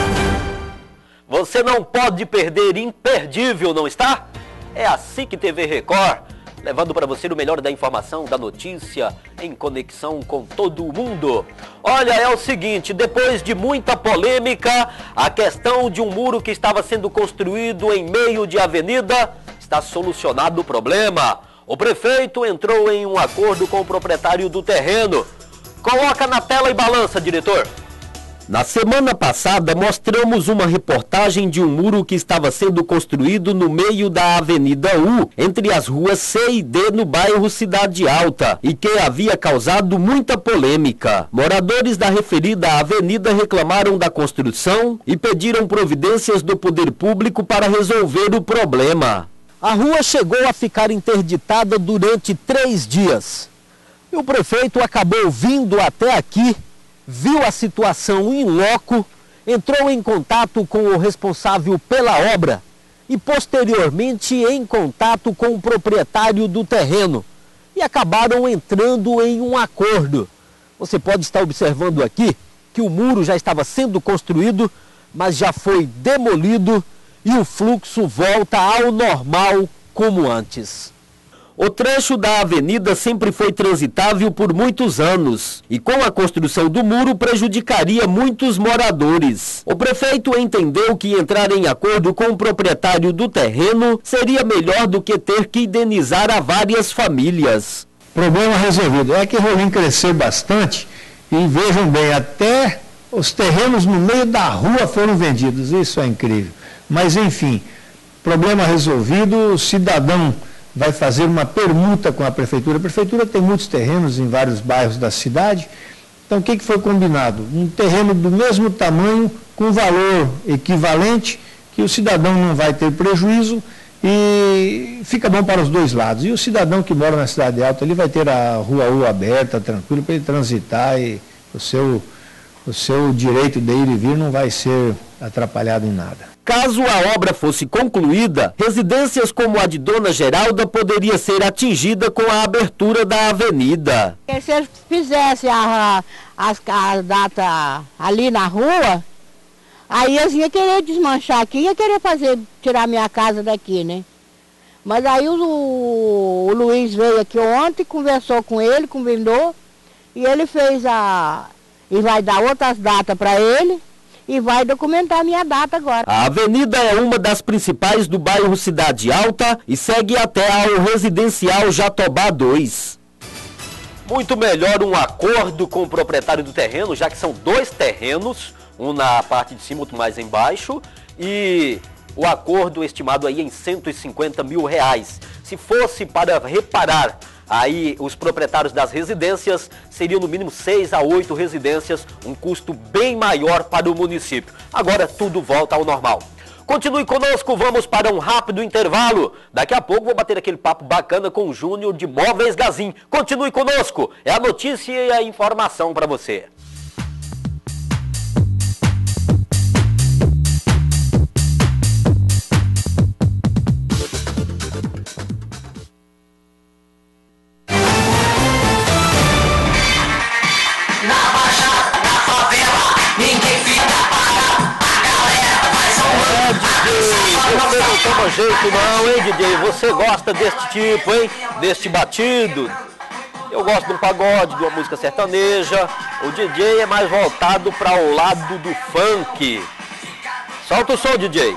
Você não pode perder imperdível, não está? É a SIC TV Record, levando para você o melhor da informação, da notícia, em conexão com todo mundo. Olha, é o seguinte, depois de muita polêmica, a questão de um muro que estava sendo construído em meio de avenida, está solucionado o problema. O prefeito entrou em um acordo com o proprietário do terreno. Coloca na tela e balança, diretor. Na semana passada, mostramos uma reportagem de um muro que estava sendo construído no meio da Avenida U, entre as ruas C e D, no bairro Cidade Alta, e que havia causado muita polêmica. Moradores da referida avenida reclamaram da construção e pediram providências do poder público para resolver o problema. A rua chegou a ficar interditada durante 3 dias. E o prefeito acabou vindo até aqui, viu a situação em loco, entrou em contato com o responsável pela obra e posteriormente em contato com o proprietário do terreno e acabaram entrando em um acordo. Você pode estar observando aqui que o muro já estava sendo construído, mas já foi demolido e o fluxo volta ao normal como antes. O trecho da avenida sempre foi transitável por muitos anos e com a construção do muro prejudicaria muitos moradores. O prefeito entendeu que entrar em acordo com o proprietário do terreno seria melhor do que ter que indenizar a várias famílias. Problema resolvido. É que Rolim cresceu bastante e vejam bem, até os terrenos no meio da rua foram vendidos. Isso é incrível. Mas enfim, problema resolvido, o cidadão vai fazer uma permuta com a prefeitura. A prefeitura tem muitos terrenos em vários bairros da cidade. Então, o que foi combinado? Um terreno do mesmo tamanho, com valor equivalente, que o cidadão não vai ter prejuízo e fica bom para os dois lados. E o cidadão que mora na Cidade Alta, ele vai ter a Rua U aberta, tranquilo, para ele transitar e o seu direito de ir e vir não vai ser atrapalhado em nada. Caso a obra fosse concluída, residências como a de Dona Geralda poderia ser atingida com a abertura da avenida. Se eles fizessem a data ali na rua, aí eles iam querer desmanchar aqui, iam querer tirar minha casa daqui, né? Mas aí o Luiz veio aqui ontem, conversou com ele, combinou, e ele e vai dar outras datas para ele. E vai documentar a minha data agora. A avenida é uma das principais do bairro Cidade Alta e segue até ao residencial Jatobá 2. Muito melhor um acordo com o proprietário do terreno, já que são 2 terrenos, um na parte de cima, outro mais embaixo, e o acordo estimado aí em R$150 mil. Se fosse para reparar aí os proprietários das residências, seriam no mínimo 6 a 8 residências, um custo bem maior para o município. Agora tudo volta ao normal. Continue conosco, vamos para um rápido intervalo. Daqui a pouco vou bater aquele papo bacana com o Júnior de Móveis Gazin. Continue conosco, é a notícia e a informação para você. Você não toma jeito não, hein, DJ? Você gosta deste tipo, hein? Deste batido? Eu gosto de um pagode, de uma música sertaneja. O DJ é mais voltado para o lado do funk. Solta o som, DJ.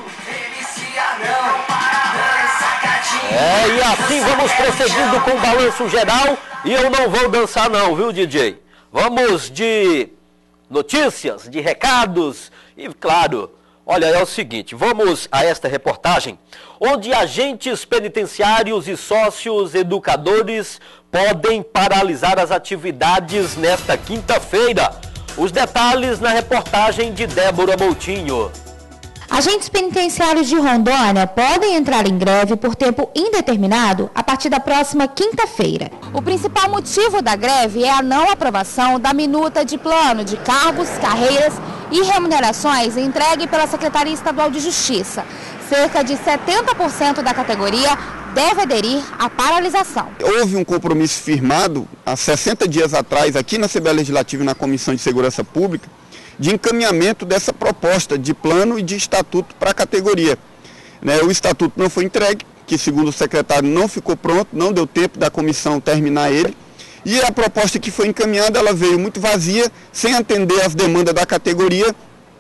E assim vamos prosseguindo com o balanço geral. E eu não vou dançar não, viu, DJ? Vamos de notícias, de recados e, claro... Olha, é o seguinte, vamos a esta reportagem, onde agentes penitenciários e sócios educadores podem paralisar as atividades nesta quinta-feira. Os detalhes na reportagem de Débora Moutinho. Agentes penitenciários de Rondônia podem entrar em greve por tempo indeterminado a partir da próxima quinta-feira. O principal motivo da greve é a não aprovação da minuta de plano de cargos, carreiras e remunerações entregue pela Secretaria Estadual de Justiça. Cerca de 70% da categoria deve aderir à paralisação. Houve um compromisso firmado há 60 dias atrás aqui na Assembleia Legislativa e na Comissão de Segurança Pública de encaminhamento dessa proposta de plano e de estatuto para a categoria. O estatuto não foi entregue, que segundo o secretário não ficou pronto, não deu tempo da comissão terminar ele. E a proposta que foi encaminhada, ela veio muito vazia, sem atender às demandas da categoria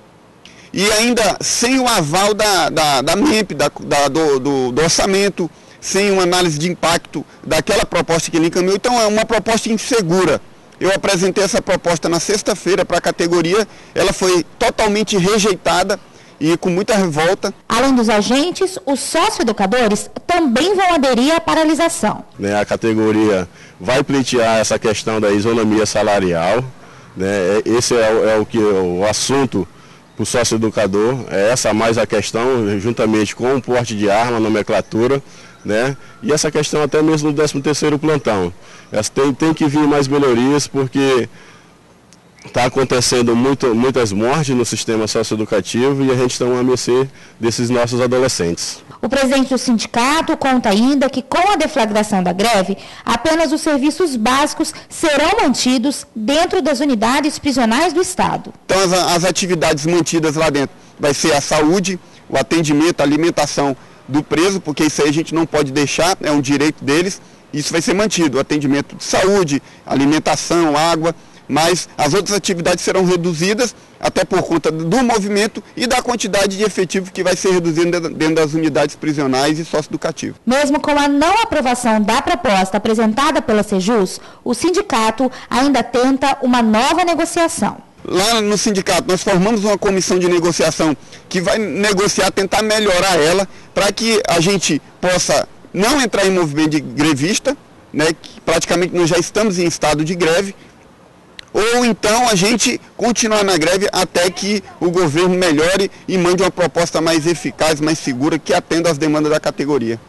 e ainda sem o aval da MEMP, do orçamento, sem uma análise de impacto daquela proposta que ele encaminhou. Então é uma proposta insegura. Eu apresentei essa proposta na sexta-feira para a categoria, ela foi totalmente rejeitada e com muita revolta. Além dos agentes, os sócio-educadores também vão aderir à paralisação. A categoria vai pleitear essa questão da isonomia salarial, esse é o assunto para o sócio-educador, é essa mais a questão, juntamente com o porte de arma, nomenclatura, e essa questão até mesmo do 13º plantão. Tem que vir mais melhorias, porque está acontecendo muitas mortes no sistema socioeducativo e a gente está à mercê desses nossos adolescentes. O presidente do sindicato conta ainda que com a deflagração da greve, apenas os serviços básicos serão mantidos dentro das unidades prisionais do Estado. Então as atividades mantidas lá dentro vai ser a saúde, o atendimento, a alimentação do preso, porque isso aí a gente não pode deixar, é um direito deles, isso vai ser mantido, o atendimento de saúde, alimentação, água, mas as outras atividades serão reduzidas, até por conta do movimento e da quantidade de efetivo que vai ser reduzido dentro das unidades prisionais e socioeducativas. Mesmo com a não aprovação da proposta apresentada pela Sejus, o sindicato ainda tenta uma nova negociação. Lá no sindicato nós formamos uma comissão de negociação que vai negociar, tentar melhorar ela, para que a gente possa não entrar em movimento de grevista, que praticamente nós já estamos em estado de greve, ou então a gente continuar na greve até que o governo melhore e mande uma proposta mais eficaz, mais segura, que atenda às demandas da categoria.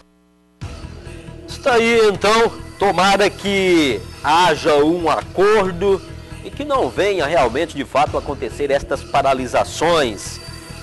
Está aí então, tomara que haja um acordo e que não venha realmente de fato acontecer estas paralisações.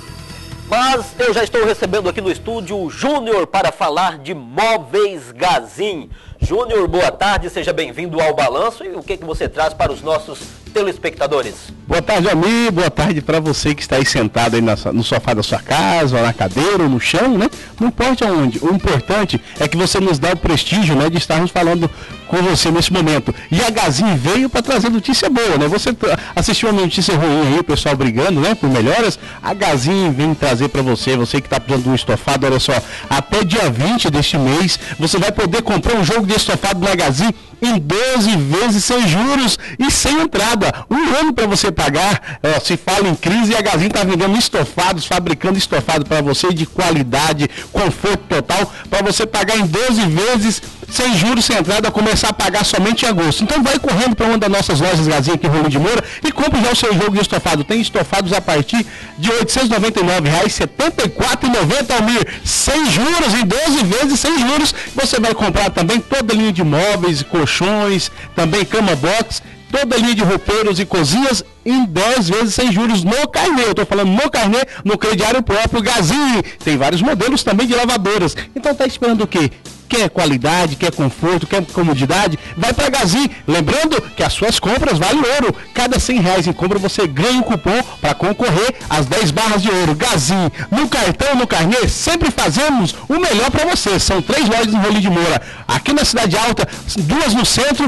Mas eu já estou recebendo aqui no estúdio o Júnior para falar de Móveis Gazin. Júnior, boa tarde, seja bem-vindo ao Balanço. E o que você traz para os nossos telespectadores? Boa tarde, amigo. Boa tarde para você que está aí sentado aí no sofá da sua casa, ou na cadeira, ou no chão, Não importa onde. O importante é que você nos dá o prestígio, de estarmos falando com você nesse momento. E a Gazin veio para trazer notícia boa, Você assistiu uma notícia ruim aí, o pessoal brigando, por melhoras. A Gazin vem trazer para você que está precisando de um estofado, olha só, até dia 20 deste mês, você vai poder comprar um jogo de estofado na Gazin em 12 vezes sem juros e sem entrada. Um ano para você pagar. Se fala em crise, a Gazin está vendendo estofados, fabricando estofado para você de qualidade, conforto total, para você pagar em 12 vezes sem juros, sem entrada, começar a pagar somente em agosto. Então vai correndo para uma das nossas lojas Gazin aqui em Rolim de Moura e compre já o seu jogo de estofado. Tem estofados a partir de R$ 899,00, R$ 74,90, Almir, sem juros, em 12 vezes sem juros. Você vai comprar também toda a linha de móveis, colchões, também cama box, toda a linha de roupeiros e cozinhas em 10 vezes sem juros no carnê. Eu estou falando no carnê, no crediário próprio Gazin. Tem vários modelos também de lavadoras. Então tá esperando o quê? Quer qualidade, quer conforto, quer comodidade? Vai para Gazin. Lembrando que as suas compras valem ouro. Cada R$100 em compra você ganha um cupom para concorrer às 10 barras de ouro. Gazin, no cartão, no carnê, sempre fazemos o melhor para você. São 3 lojas em Rolim de Moura. Aqui na Cidade Alta, 2 no centro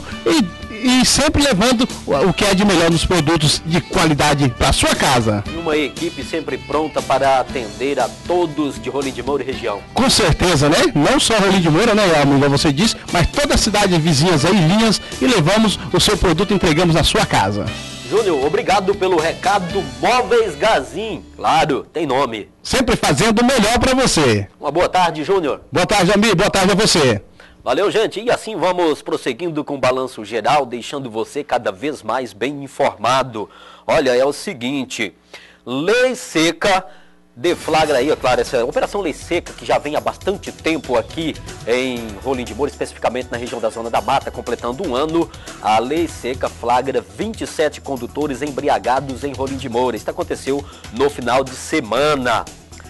e sempre levando o que é de melhor nos produtos de qualidade para sua casa. E uma equipe sempre pronta para atender a todos de Rolim de Moura e região. Com certeza, Não só Rolim de Moura, amigo, você disse, mas toda a cidade vizinhas aí, linhas, e levamos o seu produto e entregamos na sua casa. Júnior, obrigado pelo recado. Móveis Gazin, claro, tem nome. Sempre fazendo o melhor para você. Uma boa tarde, Júnior. Boa tarde, amigo, boa tarde a você. Valeu, gente. E assim vamos prosseguindo com o Balanço Geral, deixando você cada vez mais bem informado. Olha, é o seguinte, lei seca deflagra aí, é claro, essa Operação Lei Seca, que já vem há bastante tempo aqui em Rolim de Moura, especificamente na região da Zona da Mata, completando um ano. A Lei Seca flagra 27 condutores embriagados em Rolim de Moura. Isso aconteceu no final de semana.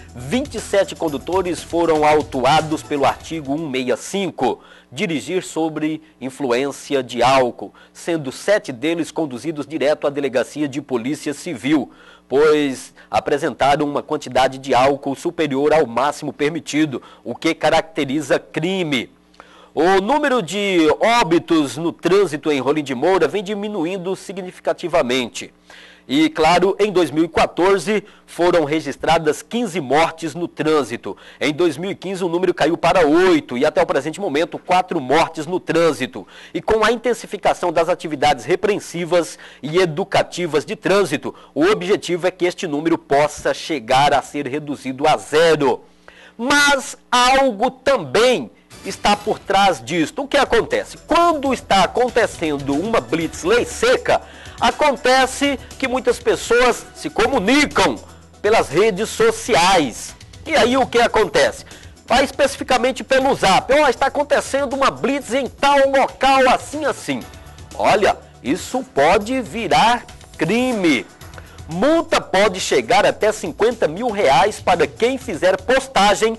27 condutores foram autuados pelo artigo 165, dirigir sobre influência de álcool, sendo 7 deles conduzidos direto à delegacia de polícia civil, pois apresentaram uma quantidade de álcool superior ao máximo permitido, o que caracteriza crime. O número de óbitos no trânsito em Rolim de Moura vem diminuindo significativamente. E, claro, em 2014 foram registradas 15 mortes no trânsito. Em 2015 o número caiu para 8 e até o presente momento 4 mortes no trânsito. E com a intensificação das atividades repreensivas e educativas de trânsito, o objetivo é que este número possa chegar a ser reduzido a 0. Mas algo também está por trás disto. O que acontece? Quando está acontecendo uma blitz lei seca, acontece que muitas pessoas se comunicam pelas redes sociais. E aí o que acontece? Vai especificamente pelo Zap. Está acontecendo uma blitz em tal local, assim. Olha, isso pode virar crime. Multa pode chegar até R$50 mil para quem fizer postagem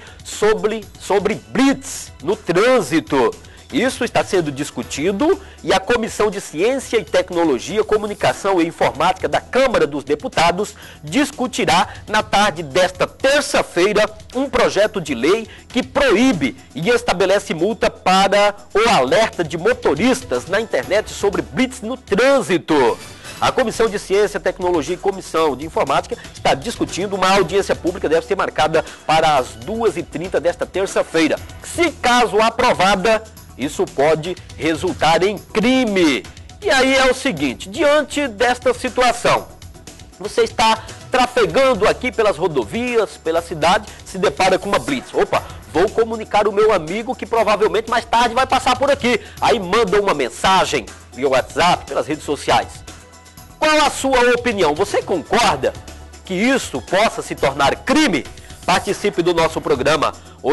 sobre blitz no trânsito. Isso está sendo discutido e a Comissão de Ciência e Tecnologia, Comunicação e Informática da Câmara dos Deputados discutirá na tarde desta terça-feira um projeto de lei que proíbe e estabelece multa para o alerta de motoristas na internet sobre blitz no trânsito. A Comissão de Ciência, Tecnologia e Comissão de Informática está discutindo. Uma audiência pública deve ser marcada para as 2h30 desta terça-feira. Se caso aprovada, isso pode resultar em crime. E aí é o seguinte, diante desta situação, você está trafegando aqui pelas rodovias, pela cidade, se depara com uma blitz. Opa, vou comunicar o meu amigo que provavelmente mais tarde vai passar por aqui. Aí manda uma mensagem via WhatsApp, pelas redes sociais. Qual a sua opinião? Você concorda que isso possa se tornar crime? Participe do nosso programa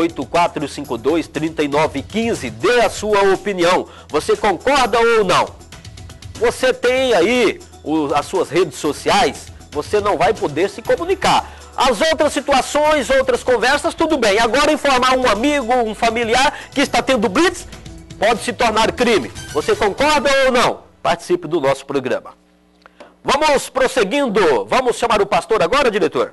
8452-3915. Dê a sua opinião. Você concorda ou não? Você tem aí as suas redes sociais, você não vai poder se comunicar. As outras situações, outras conversas, tudo bem. Agora informar um amigo, um familiar que está tendo blitz, pode se tornar crime. Você concorda ou não? Participe do nosso programa. Vamos prosseguindo. Vamos chamar o pastor agora, diretor?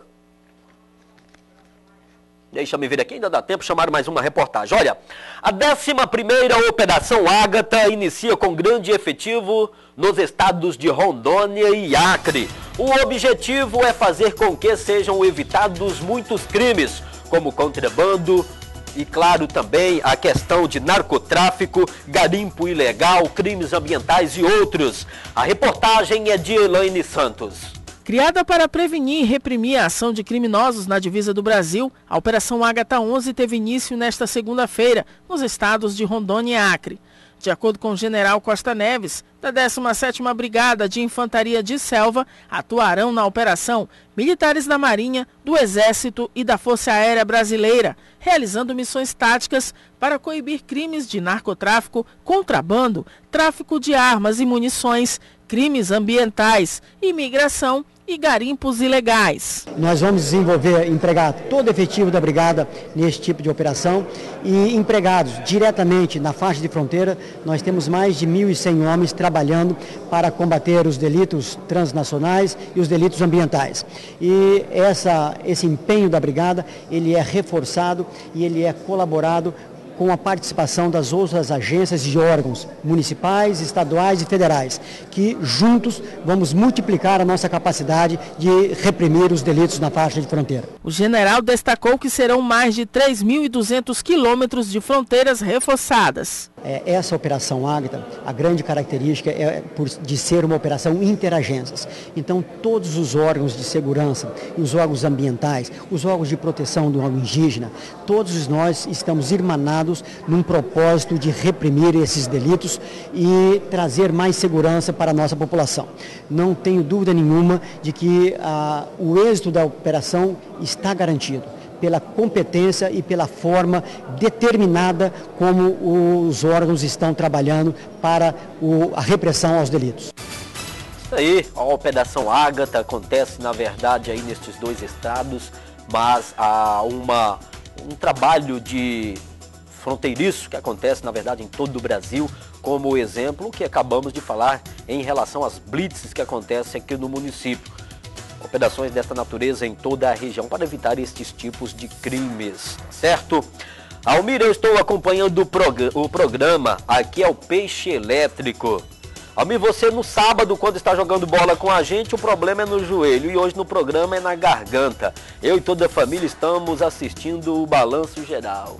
Deixa-me ver aqui, ainda dá tempo de chamar mais uma reportagem. Olha, a 11ª Operação Ágata inicia com grande efetivo nos estados de Rondônia e Acre. O objetivo é fazer com que sejam evitados muitos crimes, como contrabando e, claro, também a questão de narcotráfico, garimpo ilegal, crimes ambientais e outros. A reportagem é de Elaine Santos. Criada para prevenir e reprimir a ação de criminosos na divisa do Brasil, a Operação Ágata 11 teve início nesta segunda-feira, nos estados de Rondônia e Acre. De acordo com o general Costa Neves, da 17ª Brigada de Infantaria de Selva, atuarão na operação militares da Marinha, do Exército e da Força Aérea Brasileira, realizando missões táticas para coibir crimes de narcotráfico, contrabando, tráfico de armas e munições, crimes ambientais, imigração e garimpos ilegais. Nós vamos desenvolver, empregar todo o efetivo da brigada nesse tipo de operação e empregados diretamente na faixa de fronteira. Nós temos mais de 1.100 homens trabalhando para combater os delitos transnacionais e os delitos ambientais. E esse empenho da brigada, ele é reforçado e ele é colaborado com a participação das outras agências e órgãos municipais, estaduais e federais, que juntos vamos multiplicar a nossa capacidade de reprimir os delitos na faixa de fronteira. O general destacou que serão mais de 3.200 quilômetros de fronteiras reforçadas. Essa operação Ágata, a grande característica é de ser uma operação interagências. Então, todos os órgãos de segurança, os órgãos ambientais, os órgãos de proteção do órgão indígena, todos nós estamos irmanados num propósito de reprimir esses delitos e trazer mais segurança para a nossa população. Não tenho dúvida nenhuma de que o êxito da operação está garantido pela competência e pela forma determinada como os órgãos estão trabalhando para a repressão aos delitos. Isso aí, a Operação Ágata acontece, na verdade, aí nestes 2 estados, mas há um trabalho de fronteiriço que acontece, na verdade, em todo o Brasil, como o exemplo que acabamos de falar em relação às blitzes que acontecem aqui no município. Operações desta natureza em toda a região para evitar estes tipos de crimes, certo? Almir, eu estou acompanhando o programa, aqui é o Peixe Elétrico. Almir, você no sábado, quando está jogando bola com a gente, o problema é no joelho e hoje no programa é na garganta. Eu e toda a família estamos assistindo o Balanço Geral.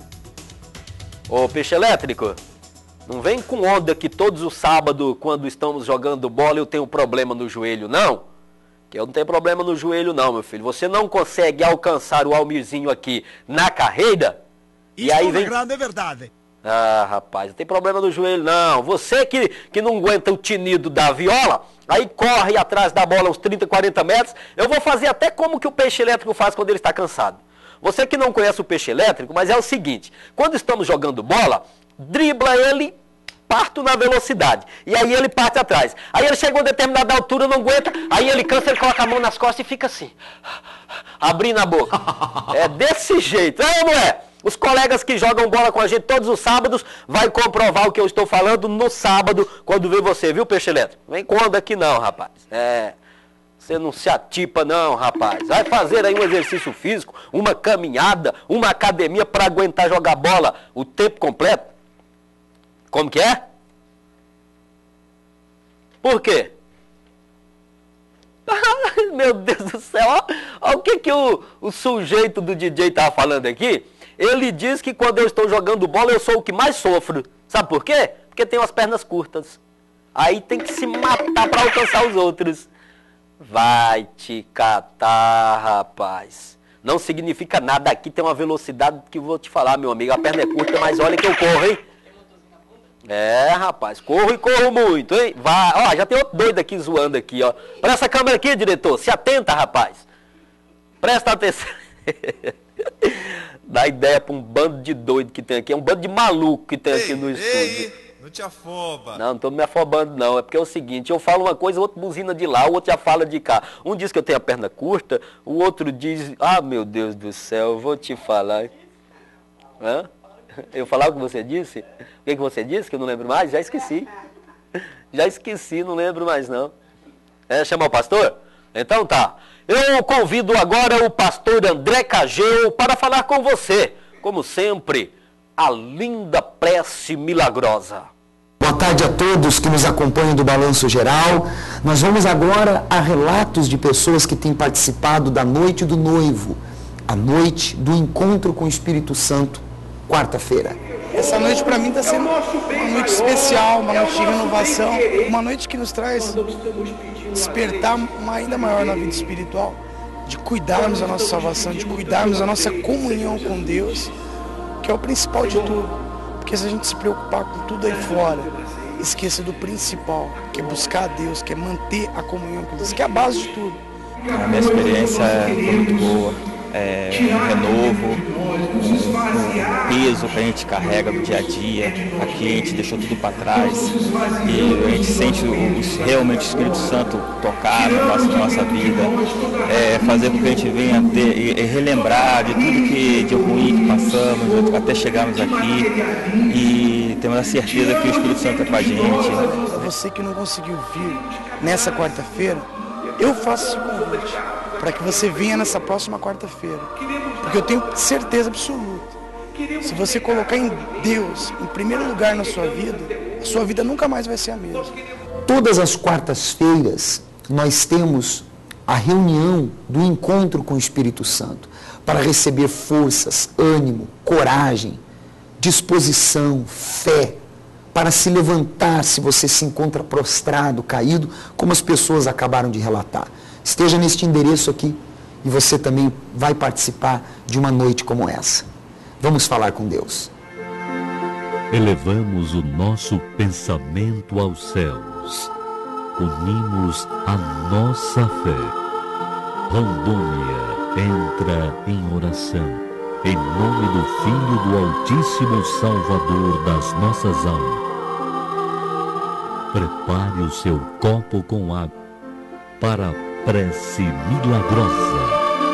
Ô Peixe Elétrico, não vem com onda que todos os sábados, quando estamos jogando bola, eu tenho problema no joelho, não? Eu não tenho problema no joelho não, meu filho. Você não consegue alcançar o Almirzinho aqui na carreira? Isso e aí vem... grande é verdade. Ah, rapaz, não tem problema no joelho não. Você que não aguenta o tinido da viola, aí corre atrás da bola uns 30, 40 metros. Eu vou fazer até como que o Peixe Elétrico faz quando ele está cansado. Você que não conhece o Peixe Elétrico, mas é o seguinte. Quando estamos jogando bola, dribla ele... Parto na velocidade, e aí ele parte atrás. Aí ele chega a uma determinada altura, não aguenta, aí ele cansa, ele coloca a mão nas costas e fica assim, abrindo a boca. É desse jeito, é ou não é? Os colegas que jogam bola com a gente todos os sábados vai comprovar o que eu estou falando no sábado, quando vê você, viu, Peixe Elétrico? Vem com onda aqui não, rapaz. Você não se atipa não, rapaz. Vai fazer aí um exercício físico, uma caminhada, uma academia para aguentar jogar bola o tempo completo. Como que é? Por quê? Meu Deus do céu, olha o que o sujeito do DJ estava falando aqui. Ele diz que quando eu estou jogando bola eu sou o que mais sofro. Sabe por quê? Porque tenho as pernas curtas. Aí tem que se matar para alcançar os outros. Vai te catar, rapaz. Não significa nada. Aqui tem uma velocidade que eu vou te falar, meu amigo. A perna é curta, mas olha que eu corro, hein? Rapaz, corro e corro muito, hein? Vai, ó, já tem outro doido aqui zoando aqui, ó. Para essa câmera aqui, diretor, se atenta, rapaz. Presta atenção. Dá ideia para um bando de doido que tem aqui, é um bando de maluco que tem aqui no estúdio. Não te afoba. Não estou me afobando não, é porque é o seguinte, eu falo uma coisa, o outro buzina de lá, o outro já fala de cá. Um diz que eu tenho a perna curta, o outro diz, ah, meu Deus do céu, eu vou te falar. Hã? Eu falar o que você disse? O que você disse que eu não lembro mais? Já esqueci. Já esqueci, não lembro mais não. Chamar o pastor? Então tá. Eu convido agora o pastor André Cageu para falar com você. Como sempre, a linda prece milagrosa. Boa tarde a todos que nos acompanham do Balanço Geral. Nós vamos agora a relatos de pessoas que têm participado da Noite do Noivo, a noite do encontro com o Espírito Santo. Quarta-feira. Essa noite para mim está sendo uma noite especial, uma noite de renovação, uma noite que nos traz despertar ainda maior na vida espiritual, de cuidarmos da nossa salvação, de cuidarmos da nossa comunhão com Deus, que é o principal de tudo. Porque se a gente se preocupar com tudo aí fora, esqueça do principal, que é buscar a Deus, que é manter a comunhão com Deus, que é a base de tudo. A minha experiência foi muito boa. Renovo, o peso que a gente carrega do dia a dia, aqui a gente deixou tudo para trás e a gente sente realmente o Espírito Santo tocar na nossa vida, fazer com que a gente venha ter, relembrar de tudo de ruim que passamos, até chegarmos aqui e temos a certeza que o Espírito Santo é com a gente. Você que não conseguiu vir nessa quarta-feira, eu faço esse convite para que você venha nessa próxima quarta-feira, porque eu tenho certeza absoluta, se você colocar em Deus em primeiro lugar na sua vida nunca mais vai ser a mesma. Todas as quartas-feiras nós temos a reunião do encontro com o Espírito Santo para receber forças, ânimo, coragem, disposição, fé, para se levantar se você se encontra prostrado, caído, como as pessoas acabaram de relatar. Esteja neste endereço aqui e você também vai participar de uma noite como essa. Vamos falar com Deus. Elevamos o nosso pensamento aos céus. Unimos a nossa fé. Rondônia entra em oração. Em nome do Filho do Altíssimo Salvador das nossas almas. Prepare o seu copo com água para a prece milagrosa.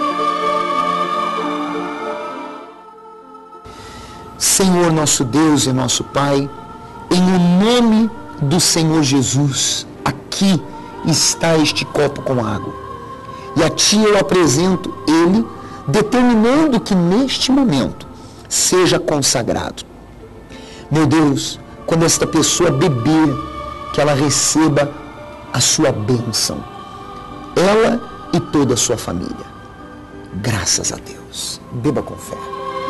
Senhor nosso Deus e nosso Pai, em nome do Senhor Jesus, aqui está este copo com água. E a Ti eu apresento ele, determinando que neste momento seja consagrado. Meu Deus, quando esta pessoa beber, que ela receba a sua bênção, ela e toda a sua família. Graças a Deus. Beba com fé.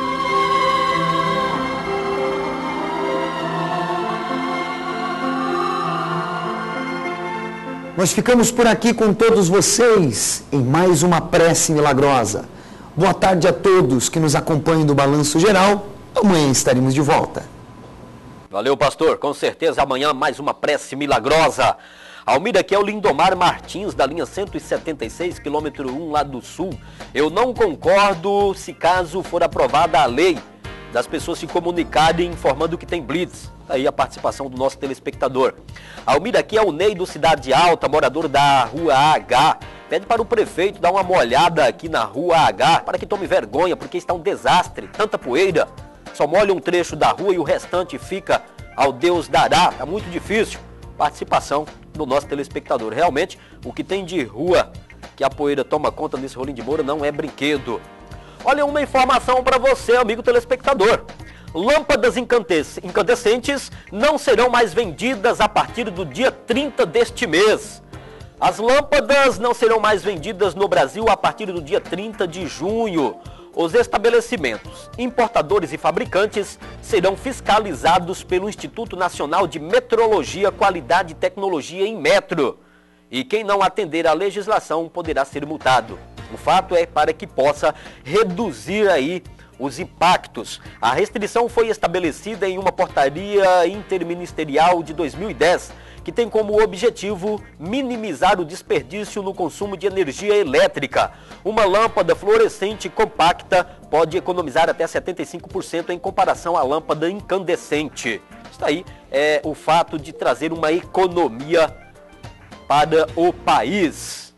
Nós ficamos por aqui com todos vocês em mais uma prece milagrosa. Boa tarde a todos que nos acompanham do Balanço Geral. Amanhã estaremos de volta. Valeu, pastor. Com certeza amanhã mais uma prece milagrosa. Almir, aqui é o Lindomar Martins, da linha 176, quilômetro 1, lá do Sul. Eu não concordo se caso for aprovada a lei das pessoas se comunicarem informando que tem blitz. Aí a participação do nosso telespectador. Almir, aqui é o Ney do Cidade Alta, morador da Rua H. Pede para o prefeito dar uma molhada aqui na Rua H, para que tome vergonha, porque está um desastre, tanta poeira. Só molha um trecho da rua e o restante fica ao Deus dará. Tá muito difícil. Participação do nosso telespectador. Realmente, o que tem de rua que a poeira toma conta nesse Rolim de Moura não é brinquedo. Olha uma informação para você, amigo telespectador. Lâmpadas incandescentes não serão mais vendidas a partir do dia 30 deste mês. As lâmpadas não serão mais vendidas no Brasil a partir do dia 30 de junho. Os estabelecimentos, importadores e fabricantes serão fiscalizados pelo Instituto Nacional de Metrologia, Qualidade e Tecnologia em Metro. E quem não atender à legislação poderá ser multado. O fato é para que possa reduzir aí os impactos. A restrição foi estabelecida em uma portaria interministerial de 2010, que tem como objetivo minimizar o desperdício no consumo de energia elétrica. Uma lâmpada fluorescente compacta pode economizar até 75% em comparação à lâmpada incandescente. Isso aí é o fato de trazer uma economia para o país.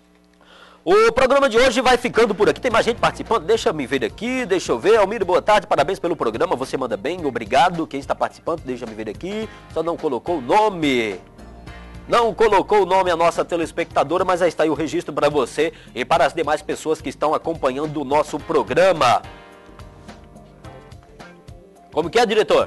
O programa de hoje vai ficando por aqui. Tem mais gente participando? Deixa eu me ver aqui, deixa eu ver. Almir, boa tarde, parabéns pelo programa. Você manda bem, obrigado. Quem está participando, deixa eu me ver aqui. Só não colocou o nome. Não colocou o nome a nossa telespectadora, mas aí está aí o registro para você e para as demais pessoas que estão acompanhando o nosso programa. Como que é, diretor?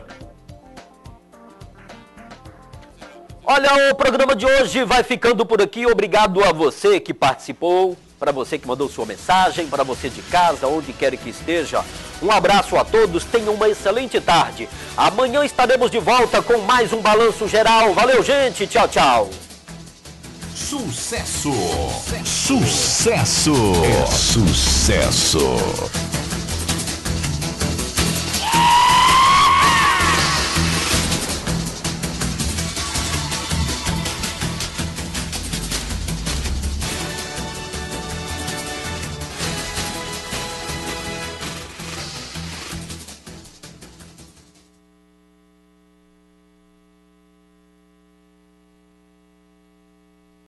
Olha, o programa de hoje vai ficando por aqui. Obrigado a você que participou, para você que mandou sua mensagem, para você de casa, onde quer que esteja. Um abraço a todos, tenham uma excelente tarde. Amanhã estaremos de volta com mais um Balanço Geral. Valeu, gente. Tchau, tchau. Sucesso! Sucesso! É sucesso!